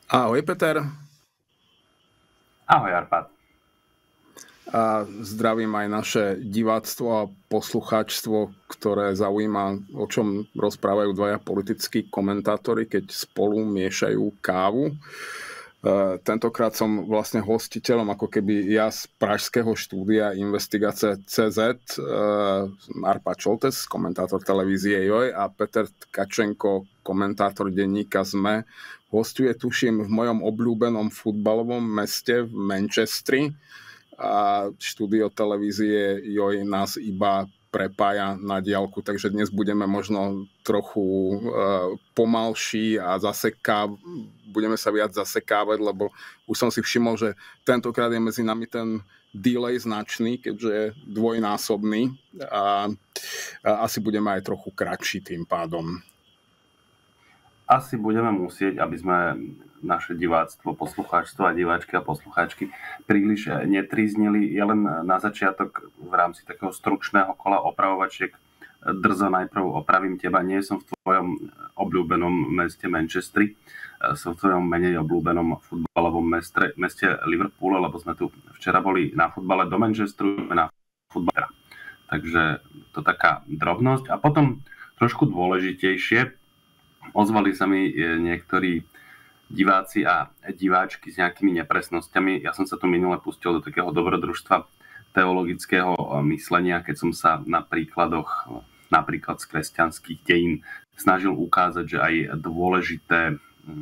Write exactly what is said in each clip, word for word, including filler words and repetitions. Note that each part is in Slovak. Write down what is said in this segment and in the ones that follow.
Ahoj Peter. Ahoj Arpad. A zdravím aj naše diváctvo a poslucháčstvo, ktoré zaujíma, o čom rozprávajú dvaja politickí komentátori, keď spolu miešajú kávu. Tentokrát som vlastne hostiteľom ako keby ja z pražského štúdia Investigace bodka cé zet, Arpad Šoltes, komentátor televízie Joj, a Peter Tkačenko, komentátor denníka SME. Hostuje, tuším, v mojom obľúbenom futbalovom meste v Manchestri a štúdio televízie Joj nás iba prepája na diaľku, takže dnes budeme možno trochu uh, pomalší a zaseká, budeme sa viac zasekávať, lebo už som si všimol, že tentokrát je medzi nami ten delay značný, keďže je dvojnásobný a, a asi budeme aj trochu kratší tým pádom. Asi budeme musieť, aby sme naše diváctvo, poslucháčstvo a diváčky a poslucháčky príliš netríznili. Ja len na začiatok v rámci takého stručného kola opravovačiek drzo najprv opravím teba. Nie som v tvojom obľúbenom meste Manchestri, som v tvojom menej obľúbenom futbalovom meste, meste Liverpoole, lebo sme tu včera boli na futbale do Manchesteru, na futbale. Takže to taká drobnosť. A potom trošku dôležitejšie, ozvali sa mi niektorí diváci a diváčky s nejakými nepresnosťami. Ja som sa tu minule pustil do takého dobrodružstva teologického myslenia, keď som sa na príkladoch, napríklad z kresťanských dejín, snažil ukázať, že aj dôležité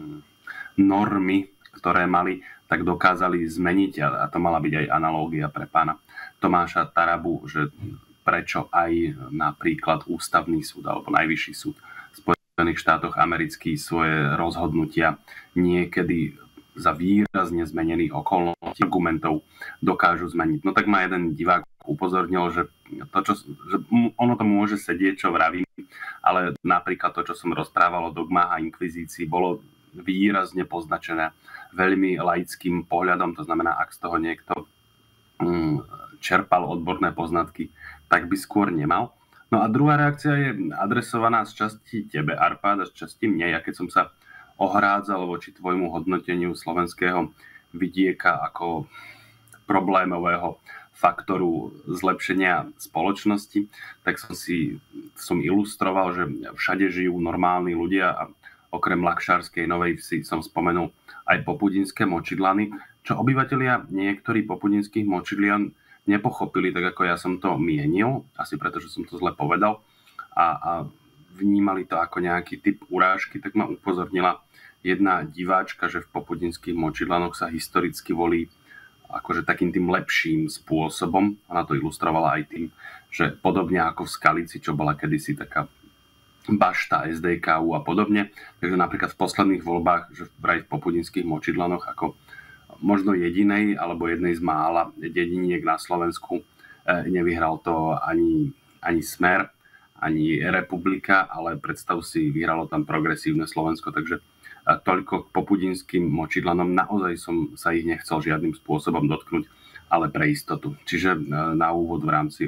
normy, ktoré mali, tak dokázali zmeniť, a to mala byť aj analógia pre pána Tomáša Tarabu, že prečo aj napríklad ústavný súd alebo najvyšší súd v Spojených štátoch amerických svoje rozhodnutia niekedy za výrazne zmenených okolností argumentov dokážu zmeniť. No tak ma jeden divák upozornil, že, to, čo, že ono to môže sedieť, čo vravím, ale napríklad to, čo som rozprával o dogmách a inkvizícii, bolo výrazne poznačené veľmi laickým pohľadom, to znamená, ak z toho niekto mm, čerpal odborné poznatky, tak by skôr nemal. No a druhá reakcia je adresovaná z časti tebe, Arpad, a z časti mne. Ja keď som sa ohrádzal voči tvojmu hodnoteniu slovenského vidieka ako problémového faktoru zlepšenia spoločnosti, tak som si som ilustroval, že všade žijú normálni ľudia a okrem Lakšárskej Novej Vsi som spomenul aj popudinské močidlany, čo obyvatelia niektorí popudinských močidlian nepochopili, tak ako ja som to mienil, asi preto, že som to zle povedal, a, a vnímali to ako nejaký typ urážky, tak ma upozornila jedna diváčka, že v popudinských močidlanoch sa historicky volí akože takým tým lepším spôsobom. Ona to ilustrovala aj tým, že podobne ako v Skalici, čo bola kedysi taká bašta es dé ká ú a podobne, takže napríklad v posledných voľbách, že vraj v popudinských močidlanoch ako možno jedinej alebo jednej z mála dediniek na Slovensku nevyhral to ani, ani Smer, ani Republika, ale predstav si, vyhralo tam Progresívne Slovensko, takže toľko k popudinským močidlanom. Naozaj som sa ich nechcel žiadnym spôsobom dotknúť, ale pre istotu. Čiže na úvod v rámci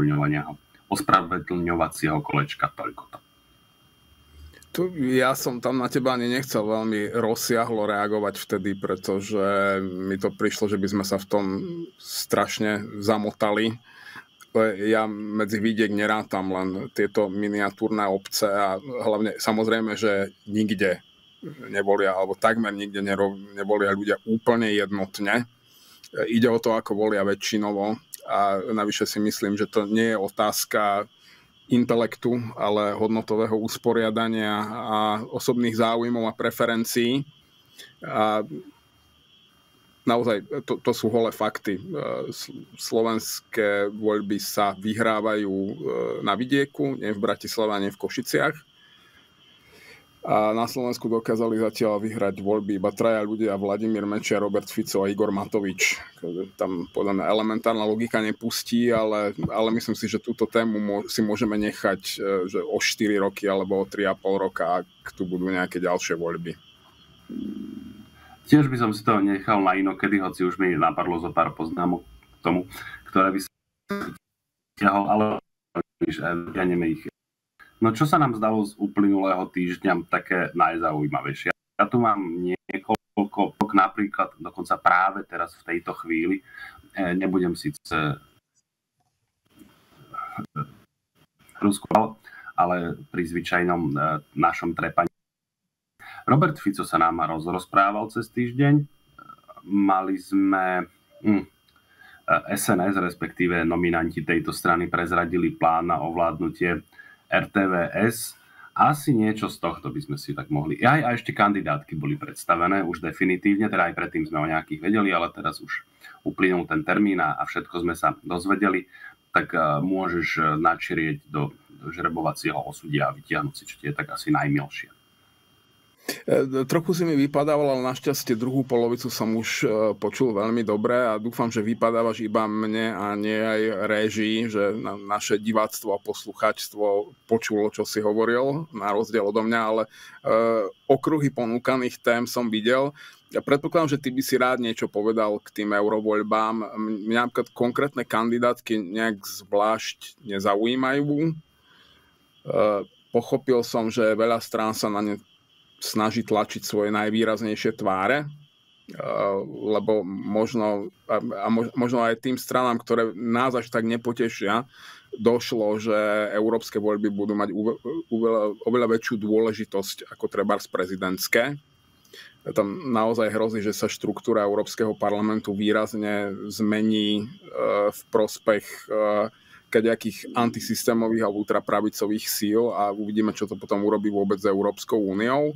ospravedlňovacieho kolečka toľko to. Tu, ja som tam na teba ani nechcel veľmi rozsiahlo reagovať vtedy, pretože mi to prišlo, že by sme sa v tom strašne zamotali. Ja medzi vidiek nerátam len tieto miniatúrne obce a hlavne samozrejme, že nikde nebolia, alebo takmer nikde nebolia ľudia úplne jednotne. Ide o to, ako volia väčšinovo, a navyše si myslím, že to nie je otázka intelektu, ale hodnotového usporiadania a osobných záujmov a preferencií. A naozaj, to, to sú holé fakty. Slovenské voľby sa vyhrávajú na vidieku, nie v Bratislave, nie v Košiciach. A na Slovensku dokázali zatiaľ vyhrať voľby iba traja ľudia: Vladimír Mečiar, Robert Fico a Igor Matovič. Tam podľa mňa elementárna logika nepustí, ale, ale myslím si, že túto tému si môžeme nechať že o štyri roky alebo o tri a pol roka, ak tu budú nejaké ďalšie voľby. Tiež by som si to nechal na inokedy, hoci už mi napadlo zo pár poznámok k tomu, ktoré by som ťahol, ale ja neviem ich. No čo sa nám zdalo z uplynulého týždňa také najzaujímavejšie? Ja tu mám niekoľko niekoľko, napríklad dokonca práve teraz v tejto chvíli, nebudem síce Rusko, ale pri zvyčajnom našom trepaní. Robert Fico sa nám rozprával cez týždeň. Mali sme hm, es en es, respektíve nominanti tejto strany prezradili plán na ovládnutie er té vé es. Asi niečo z tohto by sme si tak mohli. Aj, a ešte kandidátky boli predstavené už definitívne, teda aj predtým sme o nejakých vedeli, ale teraz už uplynul ten termín a všetko sme sa dozvedeli, tak uh, môžeš načrieť do, do žrebovacieho osudia a vytiahnuť si, čo ti je tak asi najmilšie. Trochu si mi vypadával, ale našťastie druhú polovicu som už počul veľmi dobre a dúfam, že vypadávaš iba mne a nie aj réžii, že naše diváctvo a poslucháčstvo počulo, čo si hovoril, na rozdiel odo mňa, ale okruhy ponúkaných tém som videl. Ja predpokladám, že ty by si rád niečo povedal k tým eurovoľbám. Mňa napríklad konkrétne kandidátky nejak zvlášť nezaujímajú. Pochopil som, že veľa strán sa na ne snaží tlačiť svoje najvýraznejšie tváre, lebo možno, a možno aj tým stranám, ktoré nás až tak nepotešia, došlo, že európske voľby budú mať oveľa, oveľa väčšiu dôležitosť ako trebárs prezidentské. Tam naozaj hrozí, že sa štruktúra Európskeho parlamentu výrazne zmení v prospech kadejakých antisystémových a ultrapravicových síl a uvidíme, čo to potom urobí vôbec s Európskou úniou.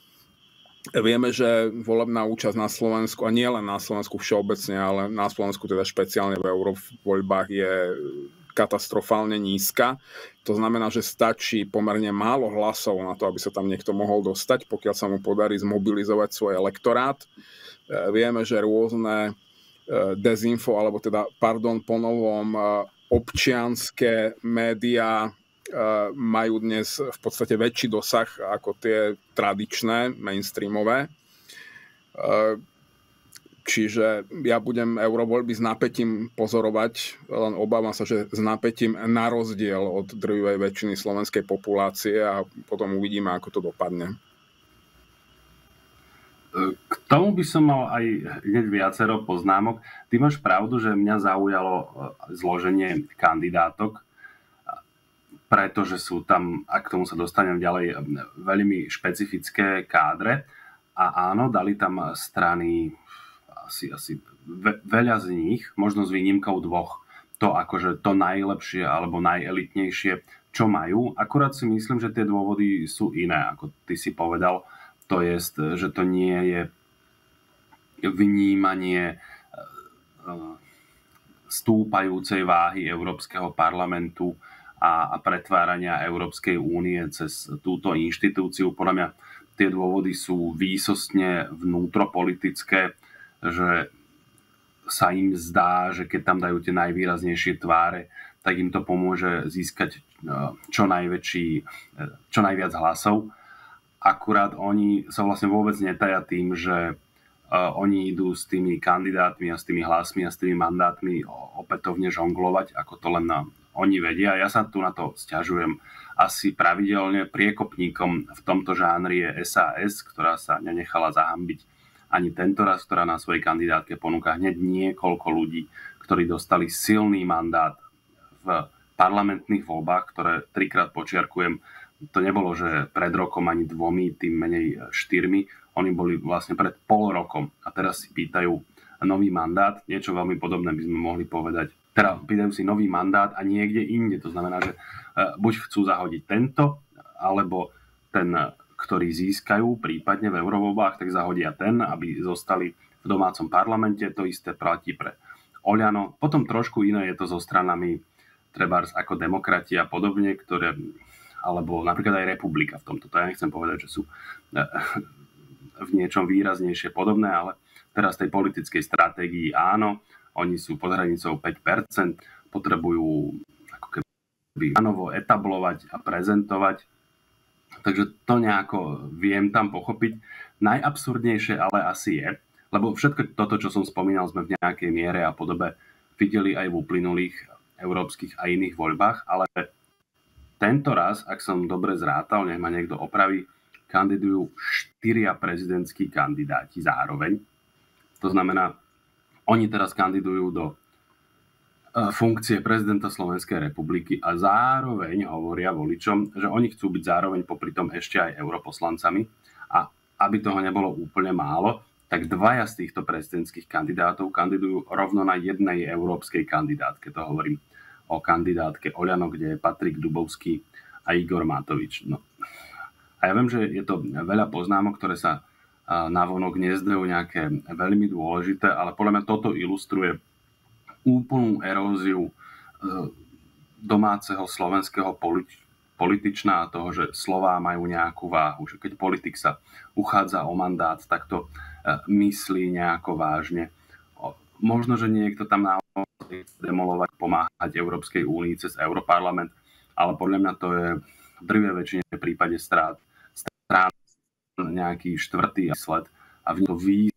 Vieme, že volebná účasť na Slovensku, a nie len na Slovensku všeobecne, ale na Slovensku teda špeciálne v eurovoľbách je katastrofálne nízka. To znamená, že stačí pomerne málo hlasov na to, aby sa tam niekto mohol dostať, pokiaľ sa mu podarí zmobilizovať svoj elektorát. Vieme, že rôzne dezinfo, alebo teda, pardon, ponovom občianske médiá majú dnes v podstate väčší dosah ako tie tradičné, mainstreamové. Čiže ja budem eurovoľby s napätím pozorovať, len obávam sa, že s napätím na rozdiel od drvivej väčšiny slovenskej populácie a potom uvidíme, ako to dopadne. K tomu by som mal aj hneď viacero poznámok. Ty máš pravdu, že mňa zaujalo zloženie kandidátok, pretože sú tam, a k tomu sa dostanem ďalej, veľmi špecifické kádre. A áno, dali tam strany asi, asi veľa z nich, možno s výnimkou dvoch, to akože to najlepšie alebo najelitnejšie, čo majú. Akurát si myslím, že tie dôvody sú iné, ako ty si povedal. To je, že to nie je vnímanie stúpajúcej váhy Európskeho parlamentu a, a pretvárania Európskej únie cez túto inštitúciu. Podľa mňa tie dôvody sú výsostne vnútropolitické, že sa im zdá, že keď tam dajú tie najvýraznejšie tváre, tak im to pomôže získať čo najväčší, čo najviac hlasov. Akurát oni sa vlastne vôbec netaja tým, že uh, oni idú s tými kandidátmi a s tými hlasmi a s tými mandátmi opätovne žonglovať, ako to len na, oni vedia. Ja sa tu na to sťažujem asi pravidelne. Priekopníkom v tomto žánri je es a es, ktorá sa nenechala zahambiť ani tento raz, ktorá na svojej kandidátke ponúka hneď niekoľko ľudí, ktorí dostali silný mandát v parlamentných voľbách, ktoré trikrát počiarkujem. To nebolo, že pred rokom ani dvomi, tým menej štyrmi. Oni boli vlastne pred pol rokom a teraz si pýtajú nový mandát. Niečo veľmi podobné by sme mohli povedať. Teda pýtajú si nový mandát a niekde inde. To znamená, že buď chcú zahodiť tento, alebo ten, ktorý získajú prípadne v eurovoľbách, tak zahodia ten, aby zostali v domácom parlamente. To isté platí pre Oľano. Potom trošku iné je to so stranami trebárs ako Demokrati a podobne, ktoré alebo napríklad aj Republika v tomto. To ja nechcem povedať, že sú v niečom výraznejšie podobné, ale teraz tej politickej stratégii áno, oni sú pod hranicou päť percent, potrebujú ako keby nanovo etablovať a prezentovať. Takže to nejako viem tam pochopiť. Najabsurdnejšie ale asi je, lebo všetko toto, čo som spomínal, sme v nejakej miere a podobe videli aj v uplynulých európskych a iných voľbách, ale tento raz, ak som dobre zrátal, nech ma niekto opraví, kandidujú štyria prezidentskí kandidáti zároveň. To znamená, oni teraz kandidujú do funkcie prezidenta Slovenskej republiky a zároveň hovoria voličom, že oni chcú byť zároveň popri tom ešte aj europoslancami. A aby toho nebolo úplne málo, tak dvaja z týchto prezidentských kandidátov kandidujú rovno na jednej európskej kandidátke. To hovorím o kandidátke Oľano, kde je Patrik Dubovský a Igor Matovič. No. A ja viem, že je to veľa poznámok, ktoré sa navonok nezdajú nejaké veľmi dôležité, ale podľa mňa toto ilustruje úplnú eróziu domáceho slovenského političná a toho, že slová majú nejakú váhu. Že keď politik sa uchádza o mandát, tak to myslí nejako vážne. Možno, že niekto tam naozaj demolovať, pomáhať Európskej únii cez Europarlament, ale podľa mňa to je v drvivej väčšine v prípade strát strán nejaký štvrtý sled a v ňom to výjsť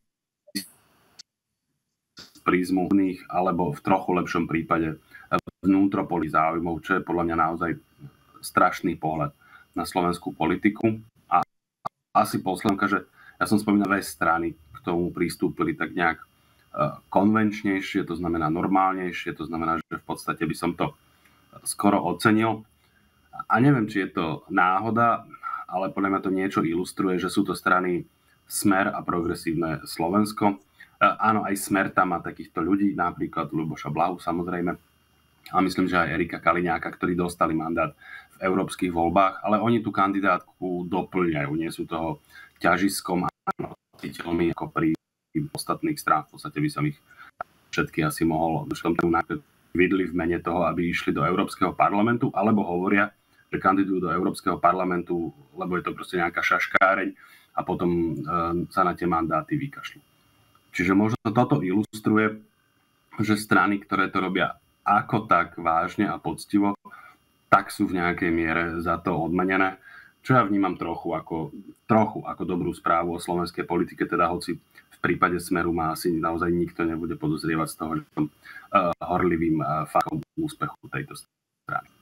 prízmu alebo v trochu lepšom prípade vnútropoli záujmov, čo je podľa mňa naozaj strašný pohľad na slovenskú politiku. A asi posledná, že ja som spomínal, že strany k tomu pristúpili tak nejak konvenčnejšie, to znamená normálnejšie, to znamená, že v podstate by som to skoro ocenil. A neviem, či je to náhoda, ale podľa mňa to niečo ilustruje, že sú to strany Smer a Progresívne Slovensko. Áno, aj Smer tam má takýchto ľudí, napríklad Ľuboša Blahu samozrejme, a myslím, že aj Erika Kaliňáka, ktorí dostali mandát v európskych voľbách, ale oni tú kandidátku doplňajú, nie sú toho ťažiskom a nositeľmi ako pri ostatných strán. V podstate by som ich všetky asi mohol videli v mene toho, aby išli do Európskeho parlamentu, alebo hovoria, že kandidujú do Európskeho parlamentu, lebo je to proste nejaká šaškáreň a potom e, sa na tie mandáty vykašľú. Čiže možno toto ilustruje, že strany, ktoré to robia ako tak vážne a poctivo, tak sú v nejakej miere za to odmenené. Čo ja vnímam trochu ako, trochu ako dobrú správu o slovenskej politike, teda hoci v prípade Smeru ma asi naozaj nikto nebude podozrievať z toho, že som uh, horlivým uh, fakom úspechu tejto strany.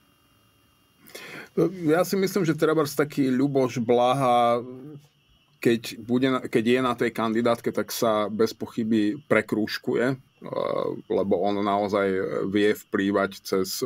Ja si myslím, že treba taký Ľuboš Blaha, keď, bude, keď je na tej kandidátke, tak sa bez pochyby prekrúžkuje, lebo on naozaj vie vplývať cez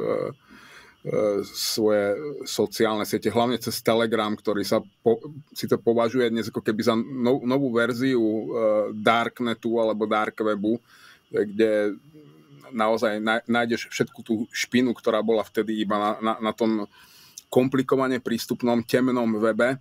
svoje sociálne siete, hlavne cez Telegram, ktorý sa po, si to považuje dnes ako keby za no, novú verziu Darknetu alebo Darkwebu, kde naozaj nájdeš všetku tú špinu, ktorá bola vtedy iba na, na, na tom komplikovane prístupnom temnom webe,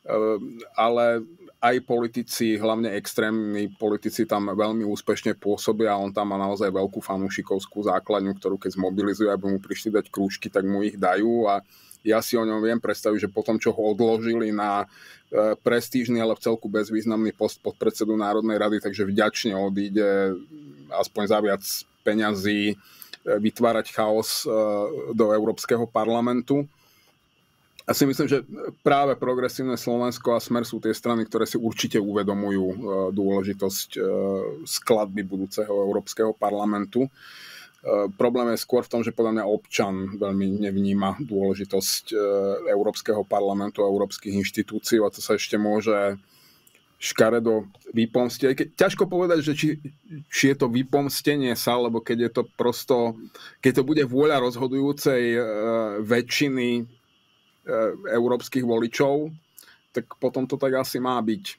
ale aj politici, hlavne extrémni politici tam veľmi úspešne pôsobia a on tam má naozaj veľkú fanúšikovskú základňu, ktorú keď zmobilizuje, aby mu prišli dať krúžky, tak mu ich dajú a ja si o ňom viem predstaviť, že potom, čo ho odložili na prestížny, ale v celku bezvýznamný post podpredsedu Národnej rady, takže vďačne odíde aspoň za viac peňazí vytvárať chaos do Európskeho parlamentu. Ja si myslím, že práve Progresívne Slovensko a Smer sú tie strany, ktoré si určite uvedomujú dôležitosť skladby budúceho Európskeho parlamentu. Problém je skôr v tom, že podľa mňa občan veľmi nevníma dôležitosť Európskeho parlamentu a európskych inštitúcií a to sa ešte môže škaredo vypomstiť. Ťažko povedať, že či, či je to vypomstenie sa, lebo keď je to prosto, keď to bude vôľa rozhodujúcej väčšiny európskych voličov, tak potom to tak asi má byť.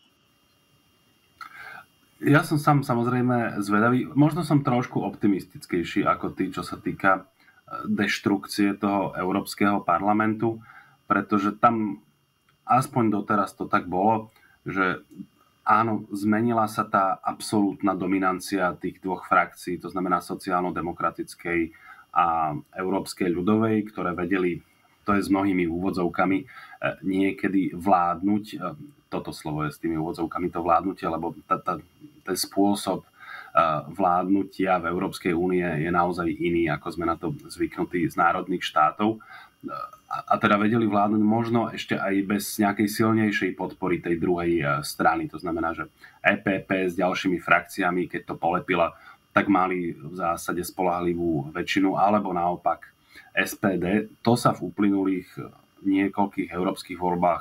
Ja som sám samozrejme zvedavý. Možno som trošku optimistickejší ako ty, čo sa týka deštrukcie toho Európskeho parlamentu, pretože tam aspoň doteraz to tak bolo, že áno, zmenila sa tá absolútna dominancia tých dvoch frakcií, to znamená sociálno-demokratickej a európskej ľudovej, ktoré vedeli, to je s mnohými úvodzovkami, niekedy vládnuť, toto slovo je s tými úvodzovkami, to vládnutie, lebo tá, tá, ten spôsob vládnutia v Európskej únie je naozaj iný, ako sme na to zvyknutí z národných štátov. A, a teda vedeli vládnuť možno ešte aj bez nejakej silnejšej podpory tej druhej strany. To znamená, že é pé pé s ďalšími frakciami, keď to polepila, tak mali v zásade spoľahlivú väčšinu, alebo naopak es pé dé. To sa v uplynulých niekoľkých európskych voľbách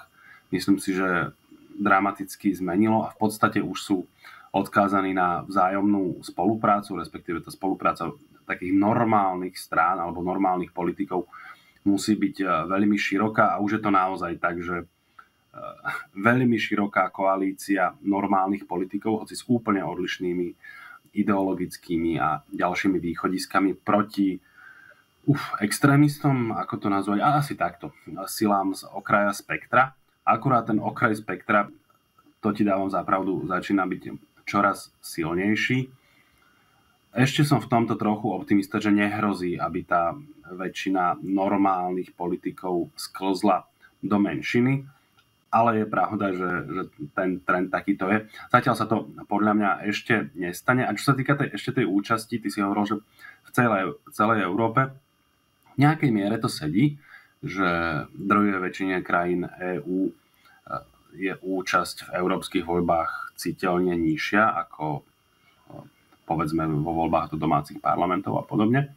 myslím si, že dramaticky zmenilo a v podstate už sú odkázaní na vzájomnú spoluprácu, respektíve tá spolupráca takých normálnych strán alebo normálnych politikov musí byť veľmi široká a už je to naozaj tak, že veľmi široká koalícia normálnych politikov, hoci s úplne odlišnými ideologickými a ďalšími východiskami proti uf, extrémistom, ako to nazvať, a asi takto, silám z okraja spektra. Akurát ten okraj spektra, to ti dávam za pravdu, začína byť čoraz silnejší. Ešte som v tomto trochu optimista, že nehrozí, aby tá väčšina normálnych politikov sklzla do menšiny, ale je pravda, že, že ten trend takýto je. Zatiaľ sa to podľa mňa ešte nestane. A čo sa týka tej, ešte tej účasti, ty si hovoril, že v celej, celej Európe v nejakej miere to sedí, že v druhej väčšine krajín EÚ je účasť v európskych voľbách citeľne nižšia ako povedzme vo voľbách do domácich parlamentov a podobne.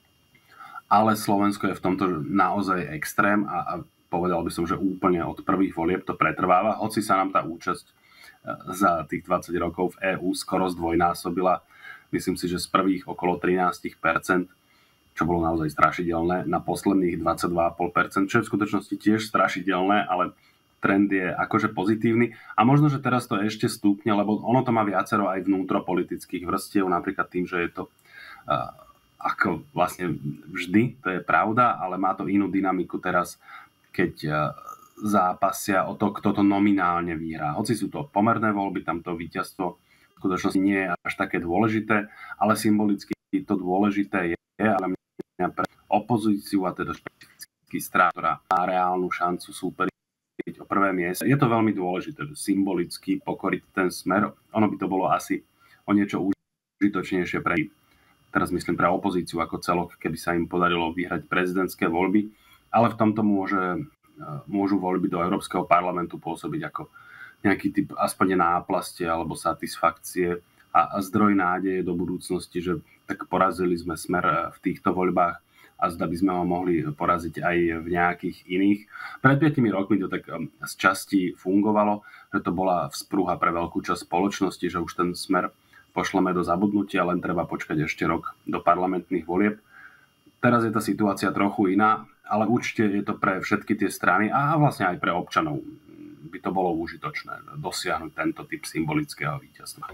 Ale Slovensko je v tomto naozaj extrém a, a povedal by som, že úplne od prvých volieb to pretrváva, hoci sa nám tá účasť za tých dvadsať rokov v EÚ skoro zdvojnásobila. Myslím si, že z prvých okolo trinásť percent, čo bolo naozaj strašidelné, na posledných dvadsaťdva celá päť percent, čo je v skutočnosti tiež strašidelné, ale trend je akože pozitívny. A možno, že teraz to ešte stúpne, lebo ono to má viacero aj vnútropolitických vrstiev, napríklad tým, že je to uh, ako vlastne vždy, to je pravda, ale má to inú dynamiku teraz, keď uh, zápasia o to, kto to nominálne vyhrá. Hoci sú to pomerné voľby, tam to víťazstvo v skutočnosti nie je až také dôležité, ale symbolicky to dôležité je, ale mňa pre opozíciu a teda špecifický strán, ktorá má reálnu šancu súperiť o prvé miesto. Je to veľmi dôležité, že symbolicky pokoriť ten smer. Ono by to bolo asi o niečo užitočnejšie pre, teraz myslím pre opozíciu ako celok, keby sa im podarilo vyhrať prezidentské voľby, ale v tomto môže, môžu voľby do Európskeho parlamentu pôsobiť ako nejaký typ aspoň náplastie alebo satisfakcie a, a zdroj nádeje do budúcnosti, že tak porazili sme smer v týchto voľbách a zda by sme ho mohli poraziť aj v nejakých iných. Pred piatimi rokmi to tak z časti fungovalo, že to bola vzprúha pre veľkú časť spoločnosti, že už ten smer pošleme do zabudnutia, len treba počkať ešte rok do parlamentných volieb. Teraz je tá situácia trochu iná, ale určite je to pre všetky tie strany a vlastne aj pre občanov by to bolo užitočné dosiahnuť tento typ symbolického víťazstva.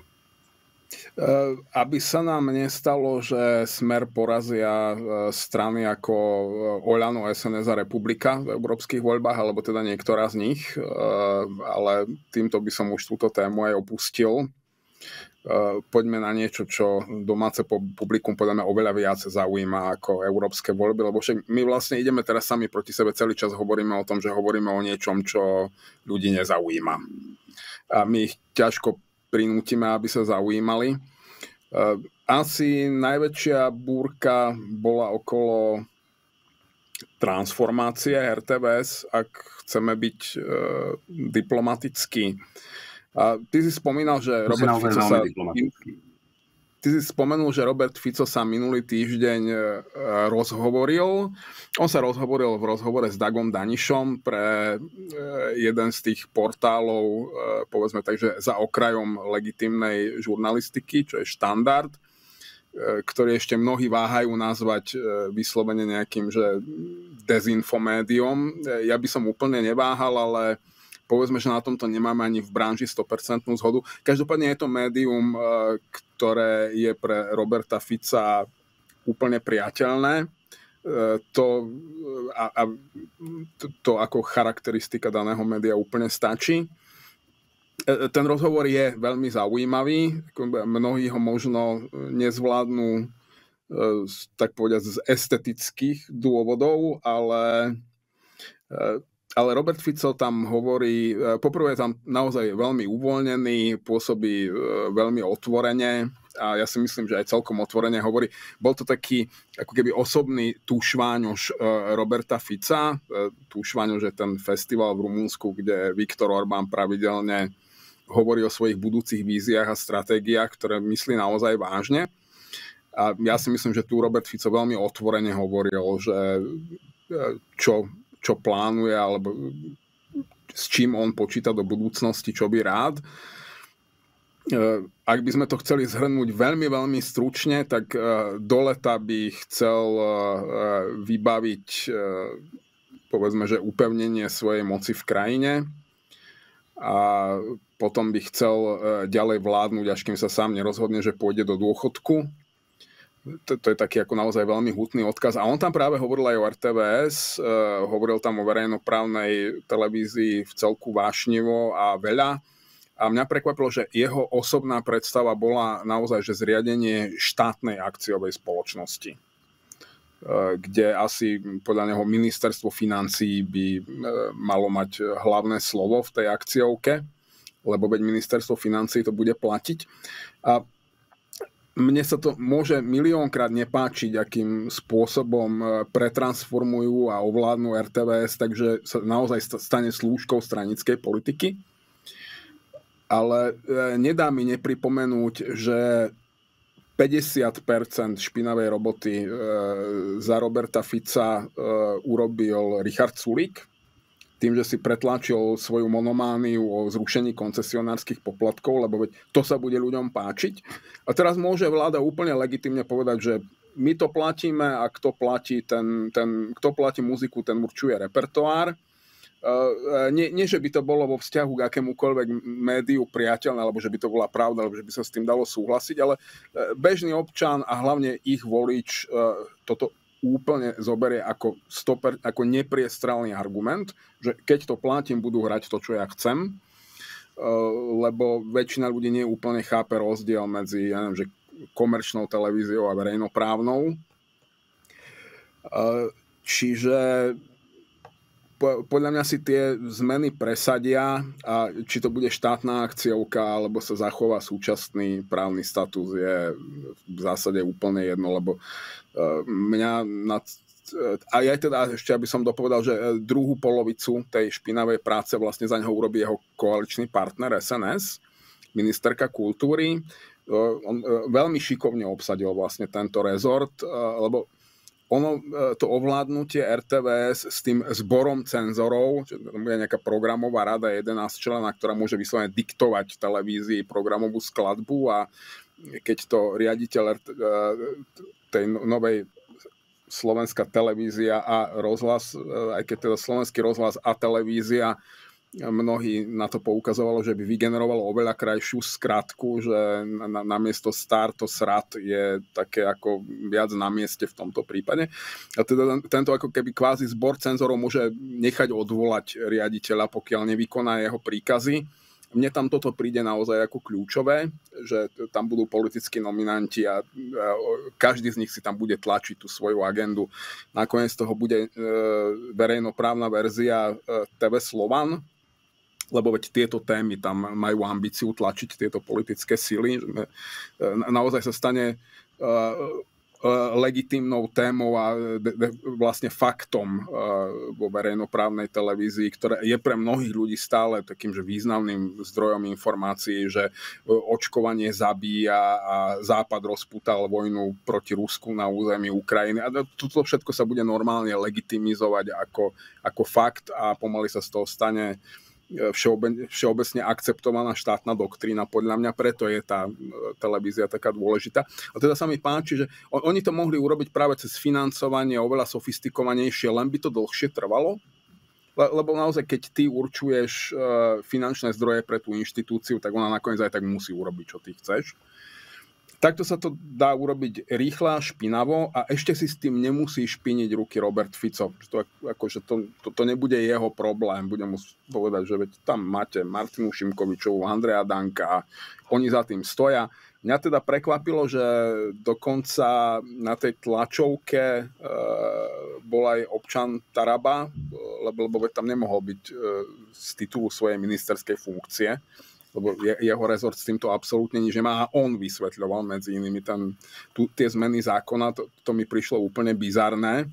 Aby sa nám nestalo, že Smer porazia strany ako Oľano, es en es a Republika v európskych voľbách, alebo teda niektorá z nich, ale týmto by som už túto tému aj opustil. Poďme na niečo, čo domáce publikum podľa mňa oveľa viac zaujíma ako európske voľby, lebo však my vlastne ideme teraz sami proti sebe, celý čas hovoríme o tom, že hovoríme o niečom, čo ľudí nezaujíma. A my ich ťažko prinútime, aby sa zaujímali. Asi najväčšia búrka bola okolo transformácie er té vé es, ak chceme byť e, diplomatickí. A ty si spomínal, že to Robert Fico sa... Ty si spomenul, že Robert Fico sa minulý týždeň rozhovoril. On sa rozhovoril v rozhovore s Dagom Danišom pre jeden z tých portálov, povedzme tak, že za okrajom legitímnej žurnalistiky, čo je Štandard, ktorý ešte mnohí váhajú nazvať vyslovene nejakým, že dezinfomédiom. Ja by som úplne neváhal, ale povedzme, že na tomto nemáme ani v branži sto percent zhodu. Každopádne je to médium, ktoré je pre Roberta Fica úplne priateľné. To, a, a, to, to ako charakteristika daného média úplne stačí. Ten rozhovor je veľmi zaujímavý. Mnohí ho možno nezvládnu tak povedať z estetických dôvodov, ale Ale Robert Fico tam hovorí, poprvé je tam naozaj veľmi uvoľnený, pôsobí veľmi otvorene a ja si myslím, že aj celkom otvorene hovorí. Bol to taký ako keby osobný túšváňož Roberta Fica. Túšváňož je ten festival v Rumunsku, kde Viktor Orbán pravidelne hovorí o svojich budúcich víziách a stratégiách, ktoré myslí naozaj vážne. A ja si myslím, že tu Robert Fico veľmi otvorene hovoril, že čo... čo plánuje, alebo s čím on počíta do budúcnosti, čo by rád. Ak by sme to chceli zhrnúť veľmi, veľmi stručne, tak do leta by chcel vybaviť, povedzme, že upevnenie svojej moci v krajine a potom by chcel ďalej vládnuť, až kým sa sám nerozhodne, že pôjde do dôchodku. To, to je taký ako naozaj veľmi hutný odkaz. A on tam práve hovoril aj o er té vé es, uh, hovoril tam o verejnoprávnej televízii v celku vášnivo a veľa. A mňa prekvapilo, že jeho osobná predstava bola naozaj, že zriadenie štátnej akciovej spoločnosti, uh, kde asi podľa neho ministerstvo financií by uh, malo mať hlavné slovo v tej akciovke, lebo veď ministerstvo financií to bude platiť. A mne sa to môže miliónkrát nepáčiť, akým spôsobom pretransformujú a ovládnu er té vé es, takže sa naozaj stane slúžkou stranickej politiky. Ale nedá mi nepripomenúť, že päťdesiat percent špinavej roboty za Roberta Fica urobil Richard Sulík, tým, že si pretláčil svoju monomániu o zrušení koncesionárskych poplatkov, lebo veď to sa bude ľuďom páčiť. A teraz môže vláda úplne legitimne povedať, že my to platíme a kto platí, ten, ten, kto platí muziku, ten určuje repertoár. Nie, nie, že by to bolo vo vzťahu k akémukoľvek médiu priateľné, alebo že by to bola pravda, alebo že by sa s tým dalo súhlasiť, ale bežný občan a hlavne ich volič toto úplne zoberie ako, stoper, ako nepriestrelný argument, že keď to platím, budú hrať to, čo ja chcem, lebo väčšina ľudí nie úplne chápe rozdiel medzi, ja neviem, že komerčnou televíziou a verejnoprávnou. Čiže podľa mňa si tie zmeny presadia a či to bude štátna akciovka alebo sa zachová súčasný právny status je v zásade úplne jedno, lebo mňa na, a ja teda ešte aby som dopovedal, že druhú polovicu tej špinavej práce vlastne za neho urobí jeho koaličný partner es en es, ministerka kultúry. On veľmi šikovne obsadil vlastne tento rezort, lebo ono, to ovládnutie er té vé es s tým zborom cenzorov, že to bude nejaká programová rada jedenásť členná, ktorá môže vyslovene diktovať televízii programovú skladbu a keď to riaditeľ tej novej Slovenská televízia a rozhlas, aj keď teda Slovenský rozhlas a televízia, mnohí na to poukazovalo, že by vygenerovalo oveľa krajšiu skratku, že namiesto na, na star to srat je také ako viac na mieste v tomto prípade. A teda tento ako keby kvázi zbor cenzorov môže nechať odvolať riaditeľa, pokiaľ nevykoná jeho príkazy. Mne tam toto príde naozaj ako kľúčové, že tam budú politickí nominanti a, a každý z nich si tam bude tlačiť tú svoju agendu. Nakoniec toho bude e, verejnoprávna verzia e, té vé Slovan, lebo veď tieto témy tam majú ambíciu tlačiť tieto politické sily. Naozaj sa stane legitímnou témou a vlastne faktom vo verejnoprávnej televízii, ktoré je pre mnohých ľudí stále takým že významným zdrojom informácií, že očkovanie zabíja a Západ rozputal vojnu proti Rusku na území Ukrajiny. A toto všetko sa bude normálne legitimizovať ako, ako fakt a pomaly sa z toho stane Všeobe, všeobecne akceptovaná štátna doktrína. Podľa mňa preto je tá televízia taká dôležitá. A teda sa mi páči, že oni to mohli urobiť práve cez financovanie oveľa sofistikovanejšie, len by to dlhšie trvalo. Lebo naozaj, keď ty určuješ finančné zdroje pre tú inštitúciu, tak ona nakoniec aj tak musí urobiť, čo ty chceš. Takto sa to dá urobiť rýchlo, špinavo a ešte si s tým nemusí špiniť ruky Robert Fico. To, akože to, to, to nebude jeho problém. Budem mu povedať, že veď tam máte Martinu Šimkovičovú, Andreja Danka a oni za tým stoja. Mňa teda prekvapilo, že dokonca na tej tlačovke e, bol aj občan Taraba, lebo, lebo tam nemohol byť e, z titulu svojej ministerskej funkcie, lebo jeho rezort s týmto absolútne nič nemá a on vysvetľoval medzi inými ten, tu, tie zmeny zákona, to, to mi prišlo úplne bizarné.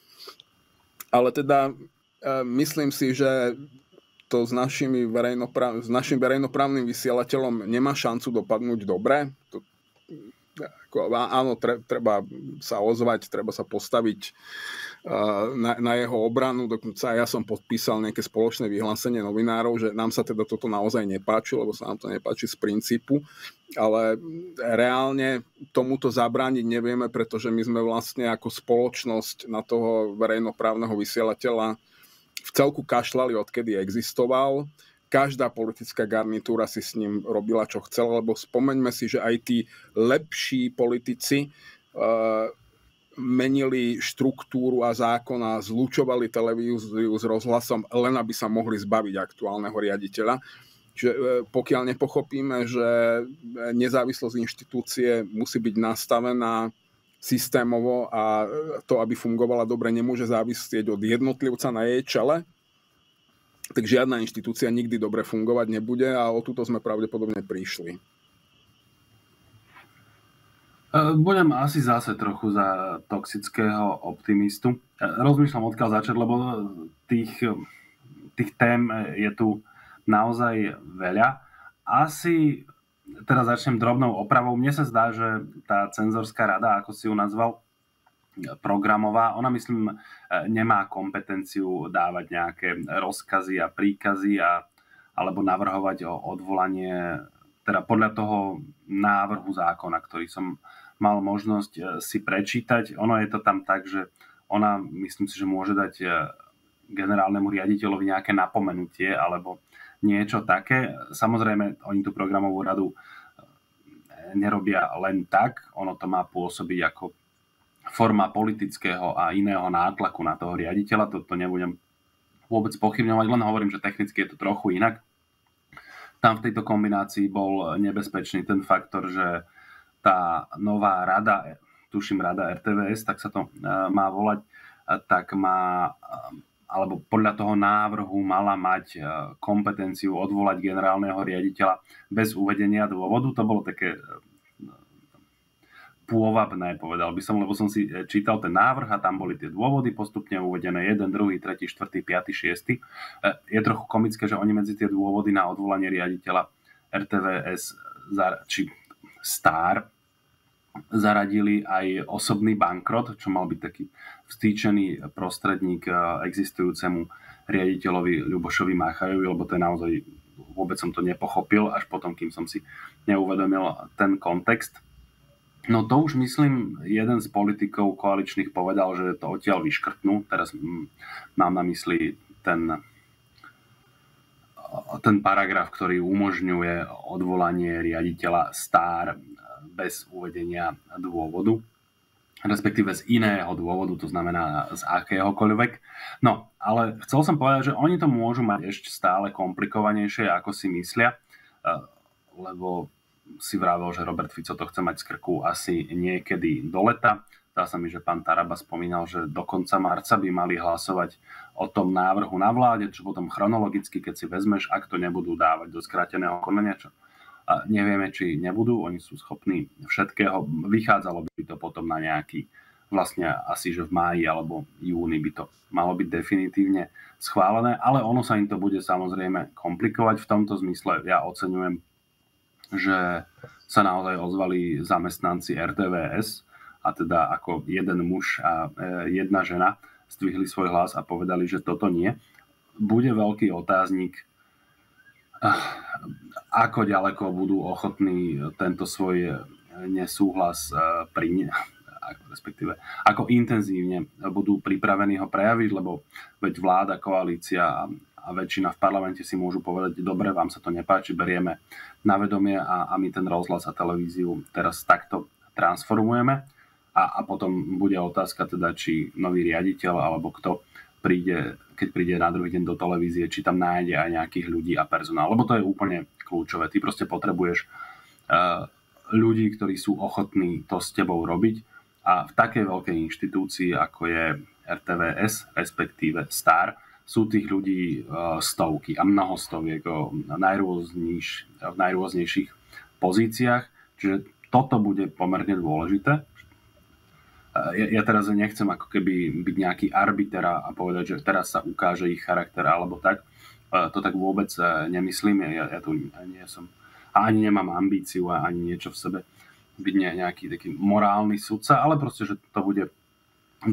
Ale teda e, myslím si, že to s, našimi verejnopráv, s našim verejnoprávnym vysielateľom nemá šancu dopadnúť dobre. To, ako, áno, tre, treba sa ozvať, treba sa postaviť na, na jeho obranu. Dokonca ja som podpísal nejaké spoločné vyhlásenie novinárov, že nám sa teda toto naozaj nepáči, lebo sa nám to nepáči z princípu, ale reálne tomuto zabrániť nevieme, pretože my sme vlastne ako spoločnosť na toho verejnoprávneho vysielateľa v celku kašľali, odkedy existoval. Každá politická garnitúra si s ním robila, čo chcela, lebo spomeňme si, že aj tí lepší politici uh, menili štruktúru a zákon a zlučovali televíziu s rozhlasom, len aby sa mohli zbaviť aktuálneho riaditeľa. Čiže uh, pokiaľ nepochopíme, že nezávislosť inštitúcie musí byť nastavená systémovo a to, aby fungovala dobre, nemôže závisieť od jednotlivca na jej čele, tak žiadna inštitúcia nikdy dobre fungovať nebude a o túto sme pravdepodobne prišli. Budem asi zase trochu za toxického optimistu. Rozmýšľam, odkiaľ začať, lebo tých, tých tém je tu naozaj veľa. Asi teraz začnem drobnou opravou. Mne sa zdá, že tá cenzorská rada, ako si ju nazval, programová, ona myslím nemá kompetenciu dávať nejaké rozkazy a príkazy a, alebo navrhovať o odvolanie, teda podľa toho návrhu zákona, ktorý som mal možnosť si prečítať. Ono je to tam tak, že ona myslím si, že môže dať generálnemu riaditeľovi nejaké napomenutie alebo niečo také. Samozrejme, oni tú programovú radu nerobia len tak, ono to má pôsobiť ako forma politického a iného nátlaku na toho riaditeľa. Toto nebudem vôbec pochybňovať, len hovorím, že technicky je to trochu inak. Tam v tejto kombinácii bol nebezpečný ten faktor, že tá nová rada, tuším rada er té vé es, tak sa to má volať, tak má, alebo podľa toho návrhu mala mať kompetenciu odvolať generálneho riaditeľa bez uvedenia dôvodu. To bolo také pôvabné, povedal by som, lebo som si čítal ten návrh a tam boli tie dôvody postupne uvedené jeden, druhý, tretí, štvrtý, piaty, šiesty. Je trochu komické, že oni medzi tie dôvody na odvolanie riaditeľa er té vé es či Star zaradili aj osobný bankrot, čo mal byť taký vstýčený prostredník existujúcemu riaditeľovi Ľubošovi Máchajovi, lebo to je naozaj, vôbec som to nepochopil, až potom, kým som si neuvedomil ten kontext. No to už myslím, jeden z politikov koaličných povedal, že to odtiaľ vyškrtnú. Teraz mám na mysli ten, ten paragraf, ktorý umožňuje odvolanie riaditeľa Star bez uvedenia dôvodu, respektíve z iného dôvodu, to znamená z akéhokoľvek. No, ale chcel som povedať, že oni to môžu mať ešte stále komplikovanejšie, ako si myslia, lebo si vravel, že Robert Fico to chce mať z krku asi niekedy do leta. Zdá sa mi, že pán Taraba spomínal, že do konca marca by mali hlasovať o tom návrhu na vláde, čo potom chronologicky, keď si vezmeš, ak to nebudú dávať do skráteného konania, čo a nevieme, či nebudú, oni sú schopní všetkého. Vychádzalo by to potom na nejaký, vlastne asi, že v máji alebo júni by to malo byť definitívne schválené, ale ono sa im to bude samozrejme komplikovať. V tomto zmysle ja oceňujem, že sa naozaj ozvali zamestnanci er té vé es a teda ako jeden muž a jedna žena zdvihli svoj hlas a povedali, že toto nie. Bude veľký otáznik, ako ďaleko budú ochotní tento svoj nesúhlas pri, respektíve ako intenzívne budú pripravení ho prejaviť, lebo veď vláda, koalícia a a väčšina v parlamente si môžu povedať, dobre, vám sa to nepáči, berieme na vedomie a, a my ten rozhlas a televíziu teraz takto transformujeme. A, a potom bude otázka teda, či nový riaditeľ alebo kto príde, keď príde na druhý deň do televízie, či tam nájde aj nejakých ľudí a personál. Lebo to je úplne kľúčové. Ty proste potrebuješ uh, ľudí, ktorí sú ochotní to s tebou robiť. A v takej veľkej inštitúcii, ako je er té vé es, respektíve Star, sú tých ľudí stovky a mnoho stoviek najrôznejš, v najrôznejších pozíciách. Čiže toto bude pomerne dôležité. Ja, ja teraz nechcem ako keby byť nejaký arbiter a povedať, že teraz sa ukáže ich charakter alebo tak. To tak vôbec nemyslím. Ja, ja tu nie som, ani nemám ambíciu a ani niečo v sebe byť nejaký taký morálny sudca, ale proste, že to bude dôležité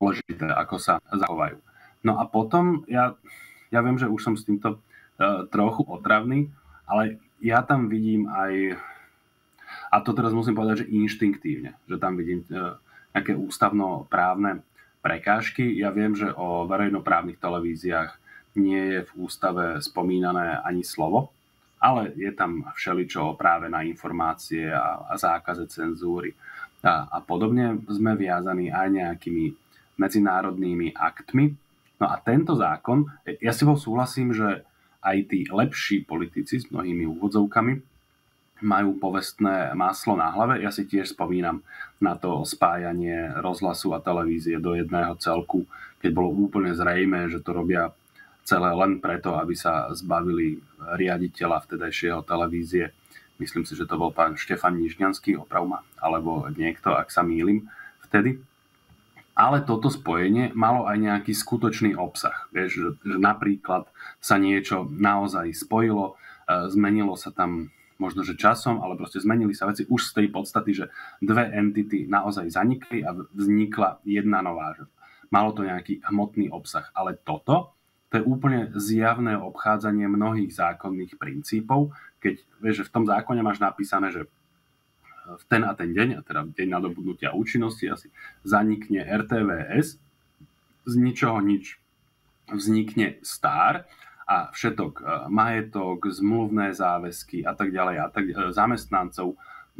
dôležité, ako sa zachovajú. No a potom, ja, ja viem, že už som s týmto uh, trochu otravný, ale ja tam vidím aj, a to teraz musím povedať, že inštinktívne, že tam vidím uh, nejaké ústavnoprávne prekážky. Ja viem, že o verejnoprávnych televíziách nie je v ústave spomínané ani slovo, ale je tam všeličo práve na informácie a, a zákaze cenzúry a, a podobne. Sme viazaní aj nejakými medzinárodnými aktmi. No a tento zákon, ja si bol súhlasím, že aj tí lepší politici s mnohými úvodzovkami majú povestné máslo na hlave. Ja si tiež spomínam na to spájanie rozhlasu a televízie do jedného celku, keď bolo úplne zrejmé, že to robia celé len preto, aby sa zbavili riaditeľa vtedajšieho televízie. Myslím si, že to bol pán Štefan Nižňanský, oprav ma, alebo niekto, ak sa mýlim vtedy. Ale toto spojenie malo aj nejaký skutočný obsah. Vieš, že, že napríklad sa niečo naozaj spojilo, zmenilo sa tam možno, že časom, ale proste zmenili sa veci už z tej podstaty, že dve entity naozaj zanikli a vznikla jedna nová. Malo to nejaký hmotný obsah. Ale toto, to je úplne zjavné obchádzanie mnohých zákonných princípov, keď vieš, že v tom zákone máš napísané, že v ten a ten deň, a teda deň nadobudnutia účinnosti asi zanikne er té vé es, z ničoho nič vznikne Star a všetok majetok, zmluvné záväzky a tak ďalej a tak zamestnancov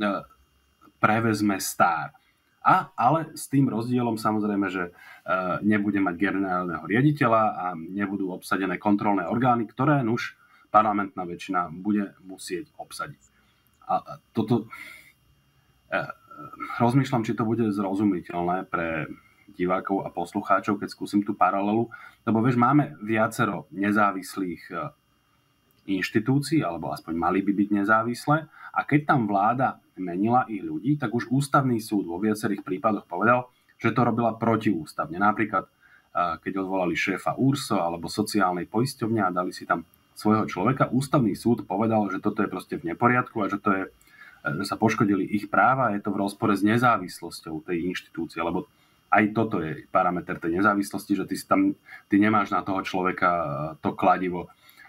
prevezme Star. A, ale s tým rozdielom samozrejme, že e, nebude mať generálneho riaditeľa a nebudú obsadené kontrolné orgány, ktoré už parlamentná väčšina bude musieť obsadiť. A, a toto e, rozmýšľam, či to bude zrozumiteľné pre divákov a poslucháčov, keď skúsim tú paralelu, lebo vieš, máme viacero nezávislých e, inštitúcií, alebo aspoň mali by byť nezávislé, a keď tam vláda menila ich ľudí, tak už ústavný súd vo viacerých prípadoch povedal, že to robila protiústavne. Napríklad, keď odvolali šéfa URSO alebo sociálnej poisťovne a dali si tam svojho človeka, ústavný súd povedal, že toto je proste v neporiadku a že, to je, že sa poškodili ich práva a je to v rozpore s nezávislosťou tej inštitúcie, lebo aj toto je parameter tej nezávislosti, že ty, si tam, ty nemáš na toho človeka to kladivo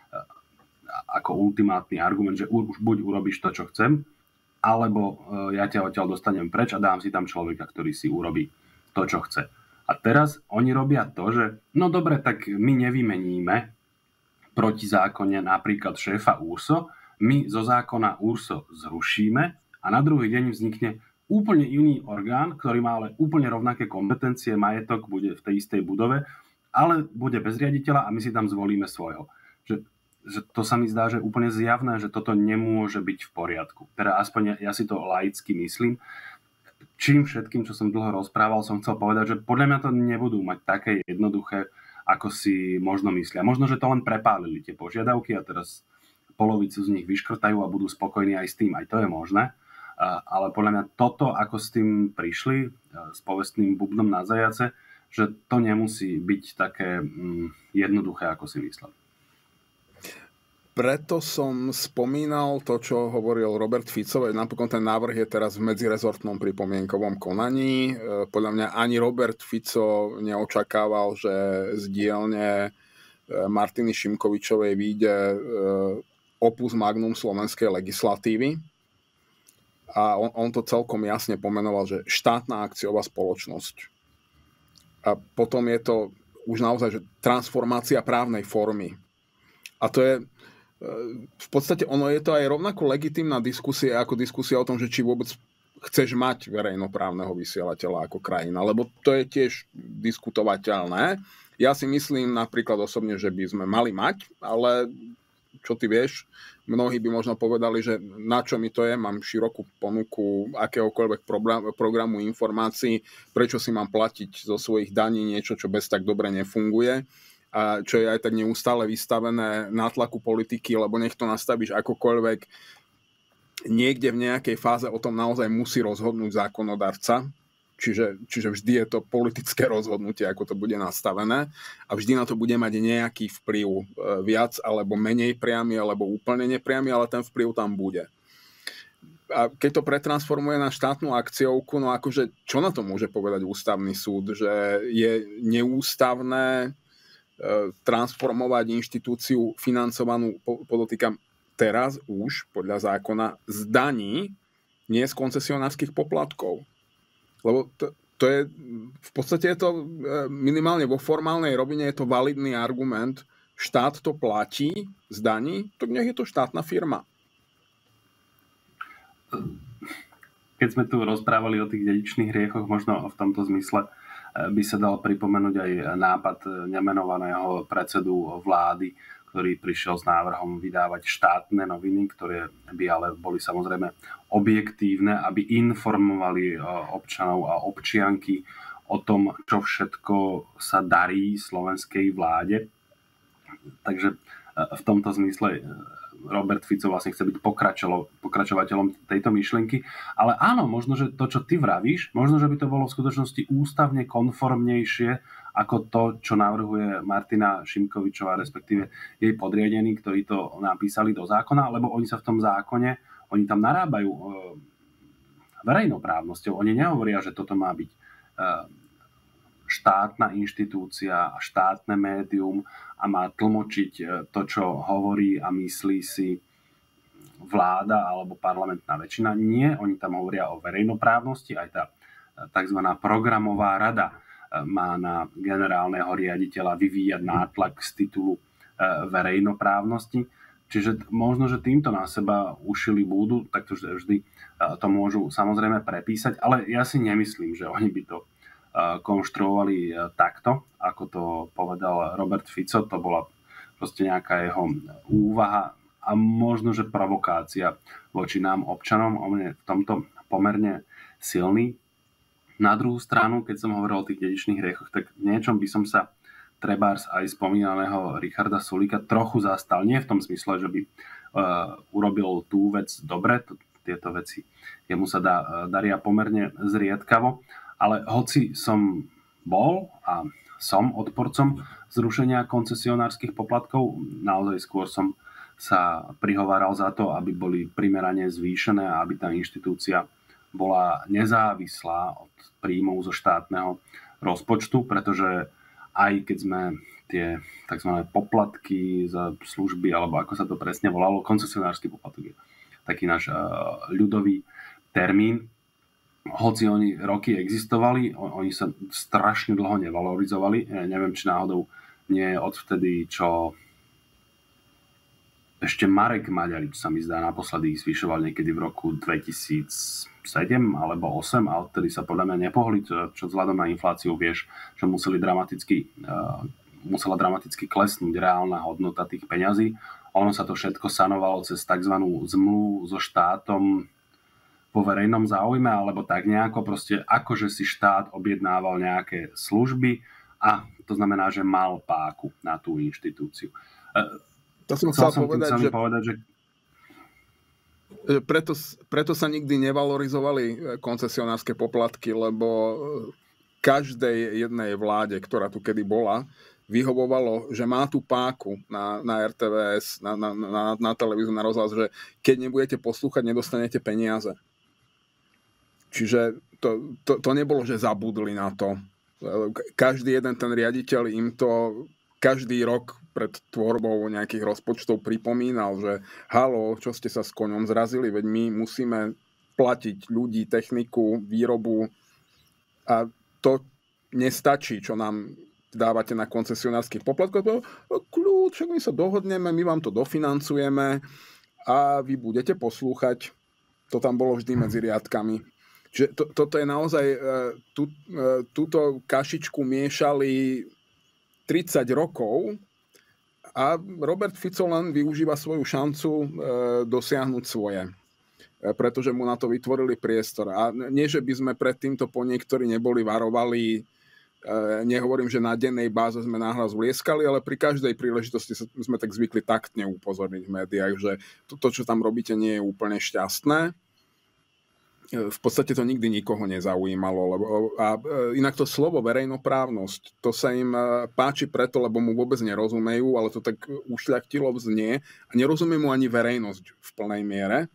ako ultimátny argument, že už buď urobíš to, čo chcem, alebo ja ťa odtiaľ dostanem preč a dám si tam človeka, ktorý si urobí to, čo chce. A teraz oni robia to, že no dobre, tak my nevymeníme protizákonne napríklad šéfa URSO, my zo zákona URSO zrušíme a na druhý deň vznikne úplne iný orgán, ktorý má ale úplne rovnaké kompetencie, majetok bude v tej istej budove, ale bude bez riaditeľa a my si tam zvolíme svojho. Že že to sa mi zdá, že úplne zjavné, že toto nemôže byť v poriadku. Teda aspoň ja, ja si to laicky myslím. Čím všetkým, čo som dlho rozprával, som chcel povedať, že podľa mňa to nebudú mať také jednoduché, ako si možno myslia. Možno, že to len prepálili tie požiadavky a teraz polovicu z nich vyškrtajú a budú spokojní aj s tým. Aj to je možné. Ale podľa mňa toto, ako s tým prišli, s povestným bubnom na zajace, že to nemusí byť také mm, jednoduché, ako si mysleli. Preto som spomínal to, čo hovoril Robert Fico. Napokon ten návrh je teraz v medzirezortnom pripomienkovom konaní. Podľa mňa ani Robert Fico neočakával, že z dielne Martiny Šimkovičovej vyjde opus magnum slovenskej legislatívy. A on, on to celkom jasne pomenoval, že štátna akciová spoločnosť. A potom je to už naozaj že transformácia právnej formy. A to je v podstate ono je to aj rovnako legitímna diskusia ako diskusia o tom, že či vôbec chceš mať verejnoprávneho vysielateľa ako krajina, lebo to je tiež diskutovateľné. Ja si myslím napríklad osobne, že by sme mali mať, ale čo ty vieš, mnohí by možno povedali, že na čo mi to je, mám širokú ponuku akéhokoľvek programu informácií, prečo si mám platiť zo svojich daní niečo, čo bez tak dobre nefunguje. A čo je aj tak neustále vystavené nátlaku politiky, lebo nech to nastavíš akokoľvek, niekde v nejakej fáze o tom naozaj musí rozhodnúť zákonodarca, čiže, čiže vždy je to politické rozhodnutie, ako to bude nastavené a vždy na to bude mať nejaký vplyv, viac alebo menej priamy, alebo úplne nepriamy, ale ten vplyv tam bude. a keď to pretransformuje na štátnu akciovku, no akože čo na to môže povedať ústavný súd? Že je neústavné e, transformovať inštitúciu financovanú, podotýkam teraz už podľa zákona, z daní, nie z koncesionárskych poplatkov. Lebo to, to je, v podstate je to minimálne vo formálnej rovine je to validný argument. Štát to platí z daní, tak nech je to štátna firma. Keď sme tu rozprávali o tých dedičných hriechoch, možno v tomto zmysle by sa dal pripomenúť aj nápad nemenovaného predsedu vlády, ktorý prišiel s návrhom vydávať štátne noviny, ktoré by ale boli samozrejme objektívne, aby informovali občanov a občianky o tom, čo všetko sa darí slovenskej vláde. Takže v tomto zmysle Robert Fico vlastne chce byť pokračovateľom tejto myšlienky. Ale áno, možno, že to, čo ty vravíš, možno, že by to bolo v skutočnosti ústavne konformnejšie ako to, čo navrhuje Martina Šimkovičová, respektíve jej podriadení, ktorí to napísali do zákona, lebo oni sa v tom zákone, oni tam narábajú e, verejnoprávnosťou. Oni nehovoria, že toto má byť e, štátna inštitúcia a štátne médium a má tlmočiť to, čo hovorí a myslí si vláda alebo parlamentná väčšina. Nie, oni tam hovoria o verejnoprávnosti. Aj tá tzv. Programová rada má na generálneho riaditeľa vyvíjať nátlak z titulu verejnoprávnosti. Čiže možno, že týmto na seba ušili budú, tak to vždy to môžu samozrejme prepísať, ale ja si nemyslím, že oni by to konštruovali takto, ako to povedal Robert Fico. To bola proste nejaká jeho úvaha a možno, že provokácia voči nám občanom. On je v tomto pomerne silný. Na druhú stranu, keď som hovoril o tých dedičných hriechoch, tak v niečom by som sa trebárs aj spomínaného Richarda Sulíka trochu zastal. Nie v tom zmysle, že by uh, urobil tú vec dobre, tieto veci jemu sa dá, daria pomerne zriedkavo, ale hoci som bol a som odporcom zrušenia koncesionárskych poplatkov, naozaj skôr som sa prihováral za to, aby boli primerane zvýšené a aby tá inštitúcia bola nezávislá od príjmov zo štátneho rozpočtu, pretože aj keď sme tie tzv. Poplatky za služby, alebo ako sa to presne volalo, koncesionársky poplatok je taký náš ľudový termín, hoci oni roky existovali, oni sa strašne dlho nevalorizovali. Ja neviem, či náhodou nie je odvtedy, čo ešte Marek Maďarič sa mi zdá naposledy zvyšoval niekedy v roku dvetisícsedem alebo osem a odtedy sa podľa mňa nepohli, čo vzhľadom na infláciu vieš, že museli dramaticky, uh, musela dramaticky klesnúť reálna hodnota tých peňazí. Ono sa to všetko sanovalo cez tzv. Zmluvu so štátom vo verejnom záujme, alebo tak nejako proste, akože si štát objednával nejaké služby a to znamená, že mal páku na tú inštitúciu. To som chcel, chcel povedať, že, povedať, že... Preto, preto sa nikdy nevalorizovali koncesionárske poplatky, lebo každej jednej vláde, ktorá tu kedy bola, vyhovovalo, že má tú páku na, na er té vé es, na, na, na, na televíziu, na rozhlas, že keď nebudete poslúchať, nedostanete peniaze. Čiže to, to, to nebolo, že zabudli na to. Každý jeden ten riaditeľ im to každý rok pred tvorbou nejakých rozpočtov pripomínal, že halo, čo ste sa s koňom zrazili, veď my musíme platiť ľudí, techniku, výrobu a to nestačí, čo nám dávate na koncesionárskych poplatkoch. Kľúč, my sa dohodneme, my vám to dofinancujeme a vy budete poslúchať. To tam bolo vždy medzi riadkami. Čiže to, toto je naozaj, tú, túto kašičku miešali tridsať rokov a Robert Fico len využíva svoju šancu dosiahnuť svoje, pretože mu na to vytvorili priestor. A nie, že by sme pred týmto po niektorí neboli varovali, nehovorím, že na dennej báze sme náhlas vlieskali, ale pri každej príležitosti sme tak zvykli taktne upozorniť v médiách, že to, to, čo tam robíte, nie je úplne šťastné. V podstate to nikdy nikoho nezaujímalo. Lebo, a inak to slovo verejnoprávnosť, to sa im páči preto, lebo mu vôbec nerozumejú, ale to tak ušľachtilo vznie a nerozumie mu ani verejnosť v plnej miere.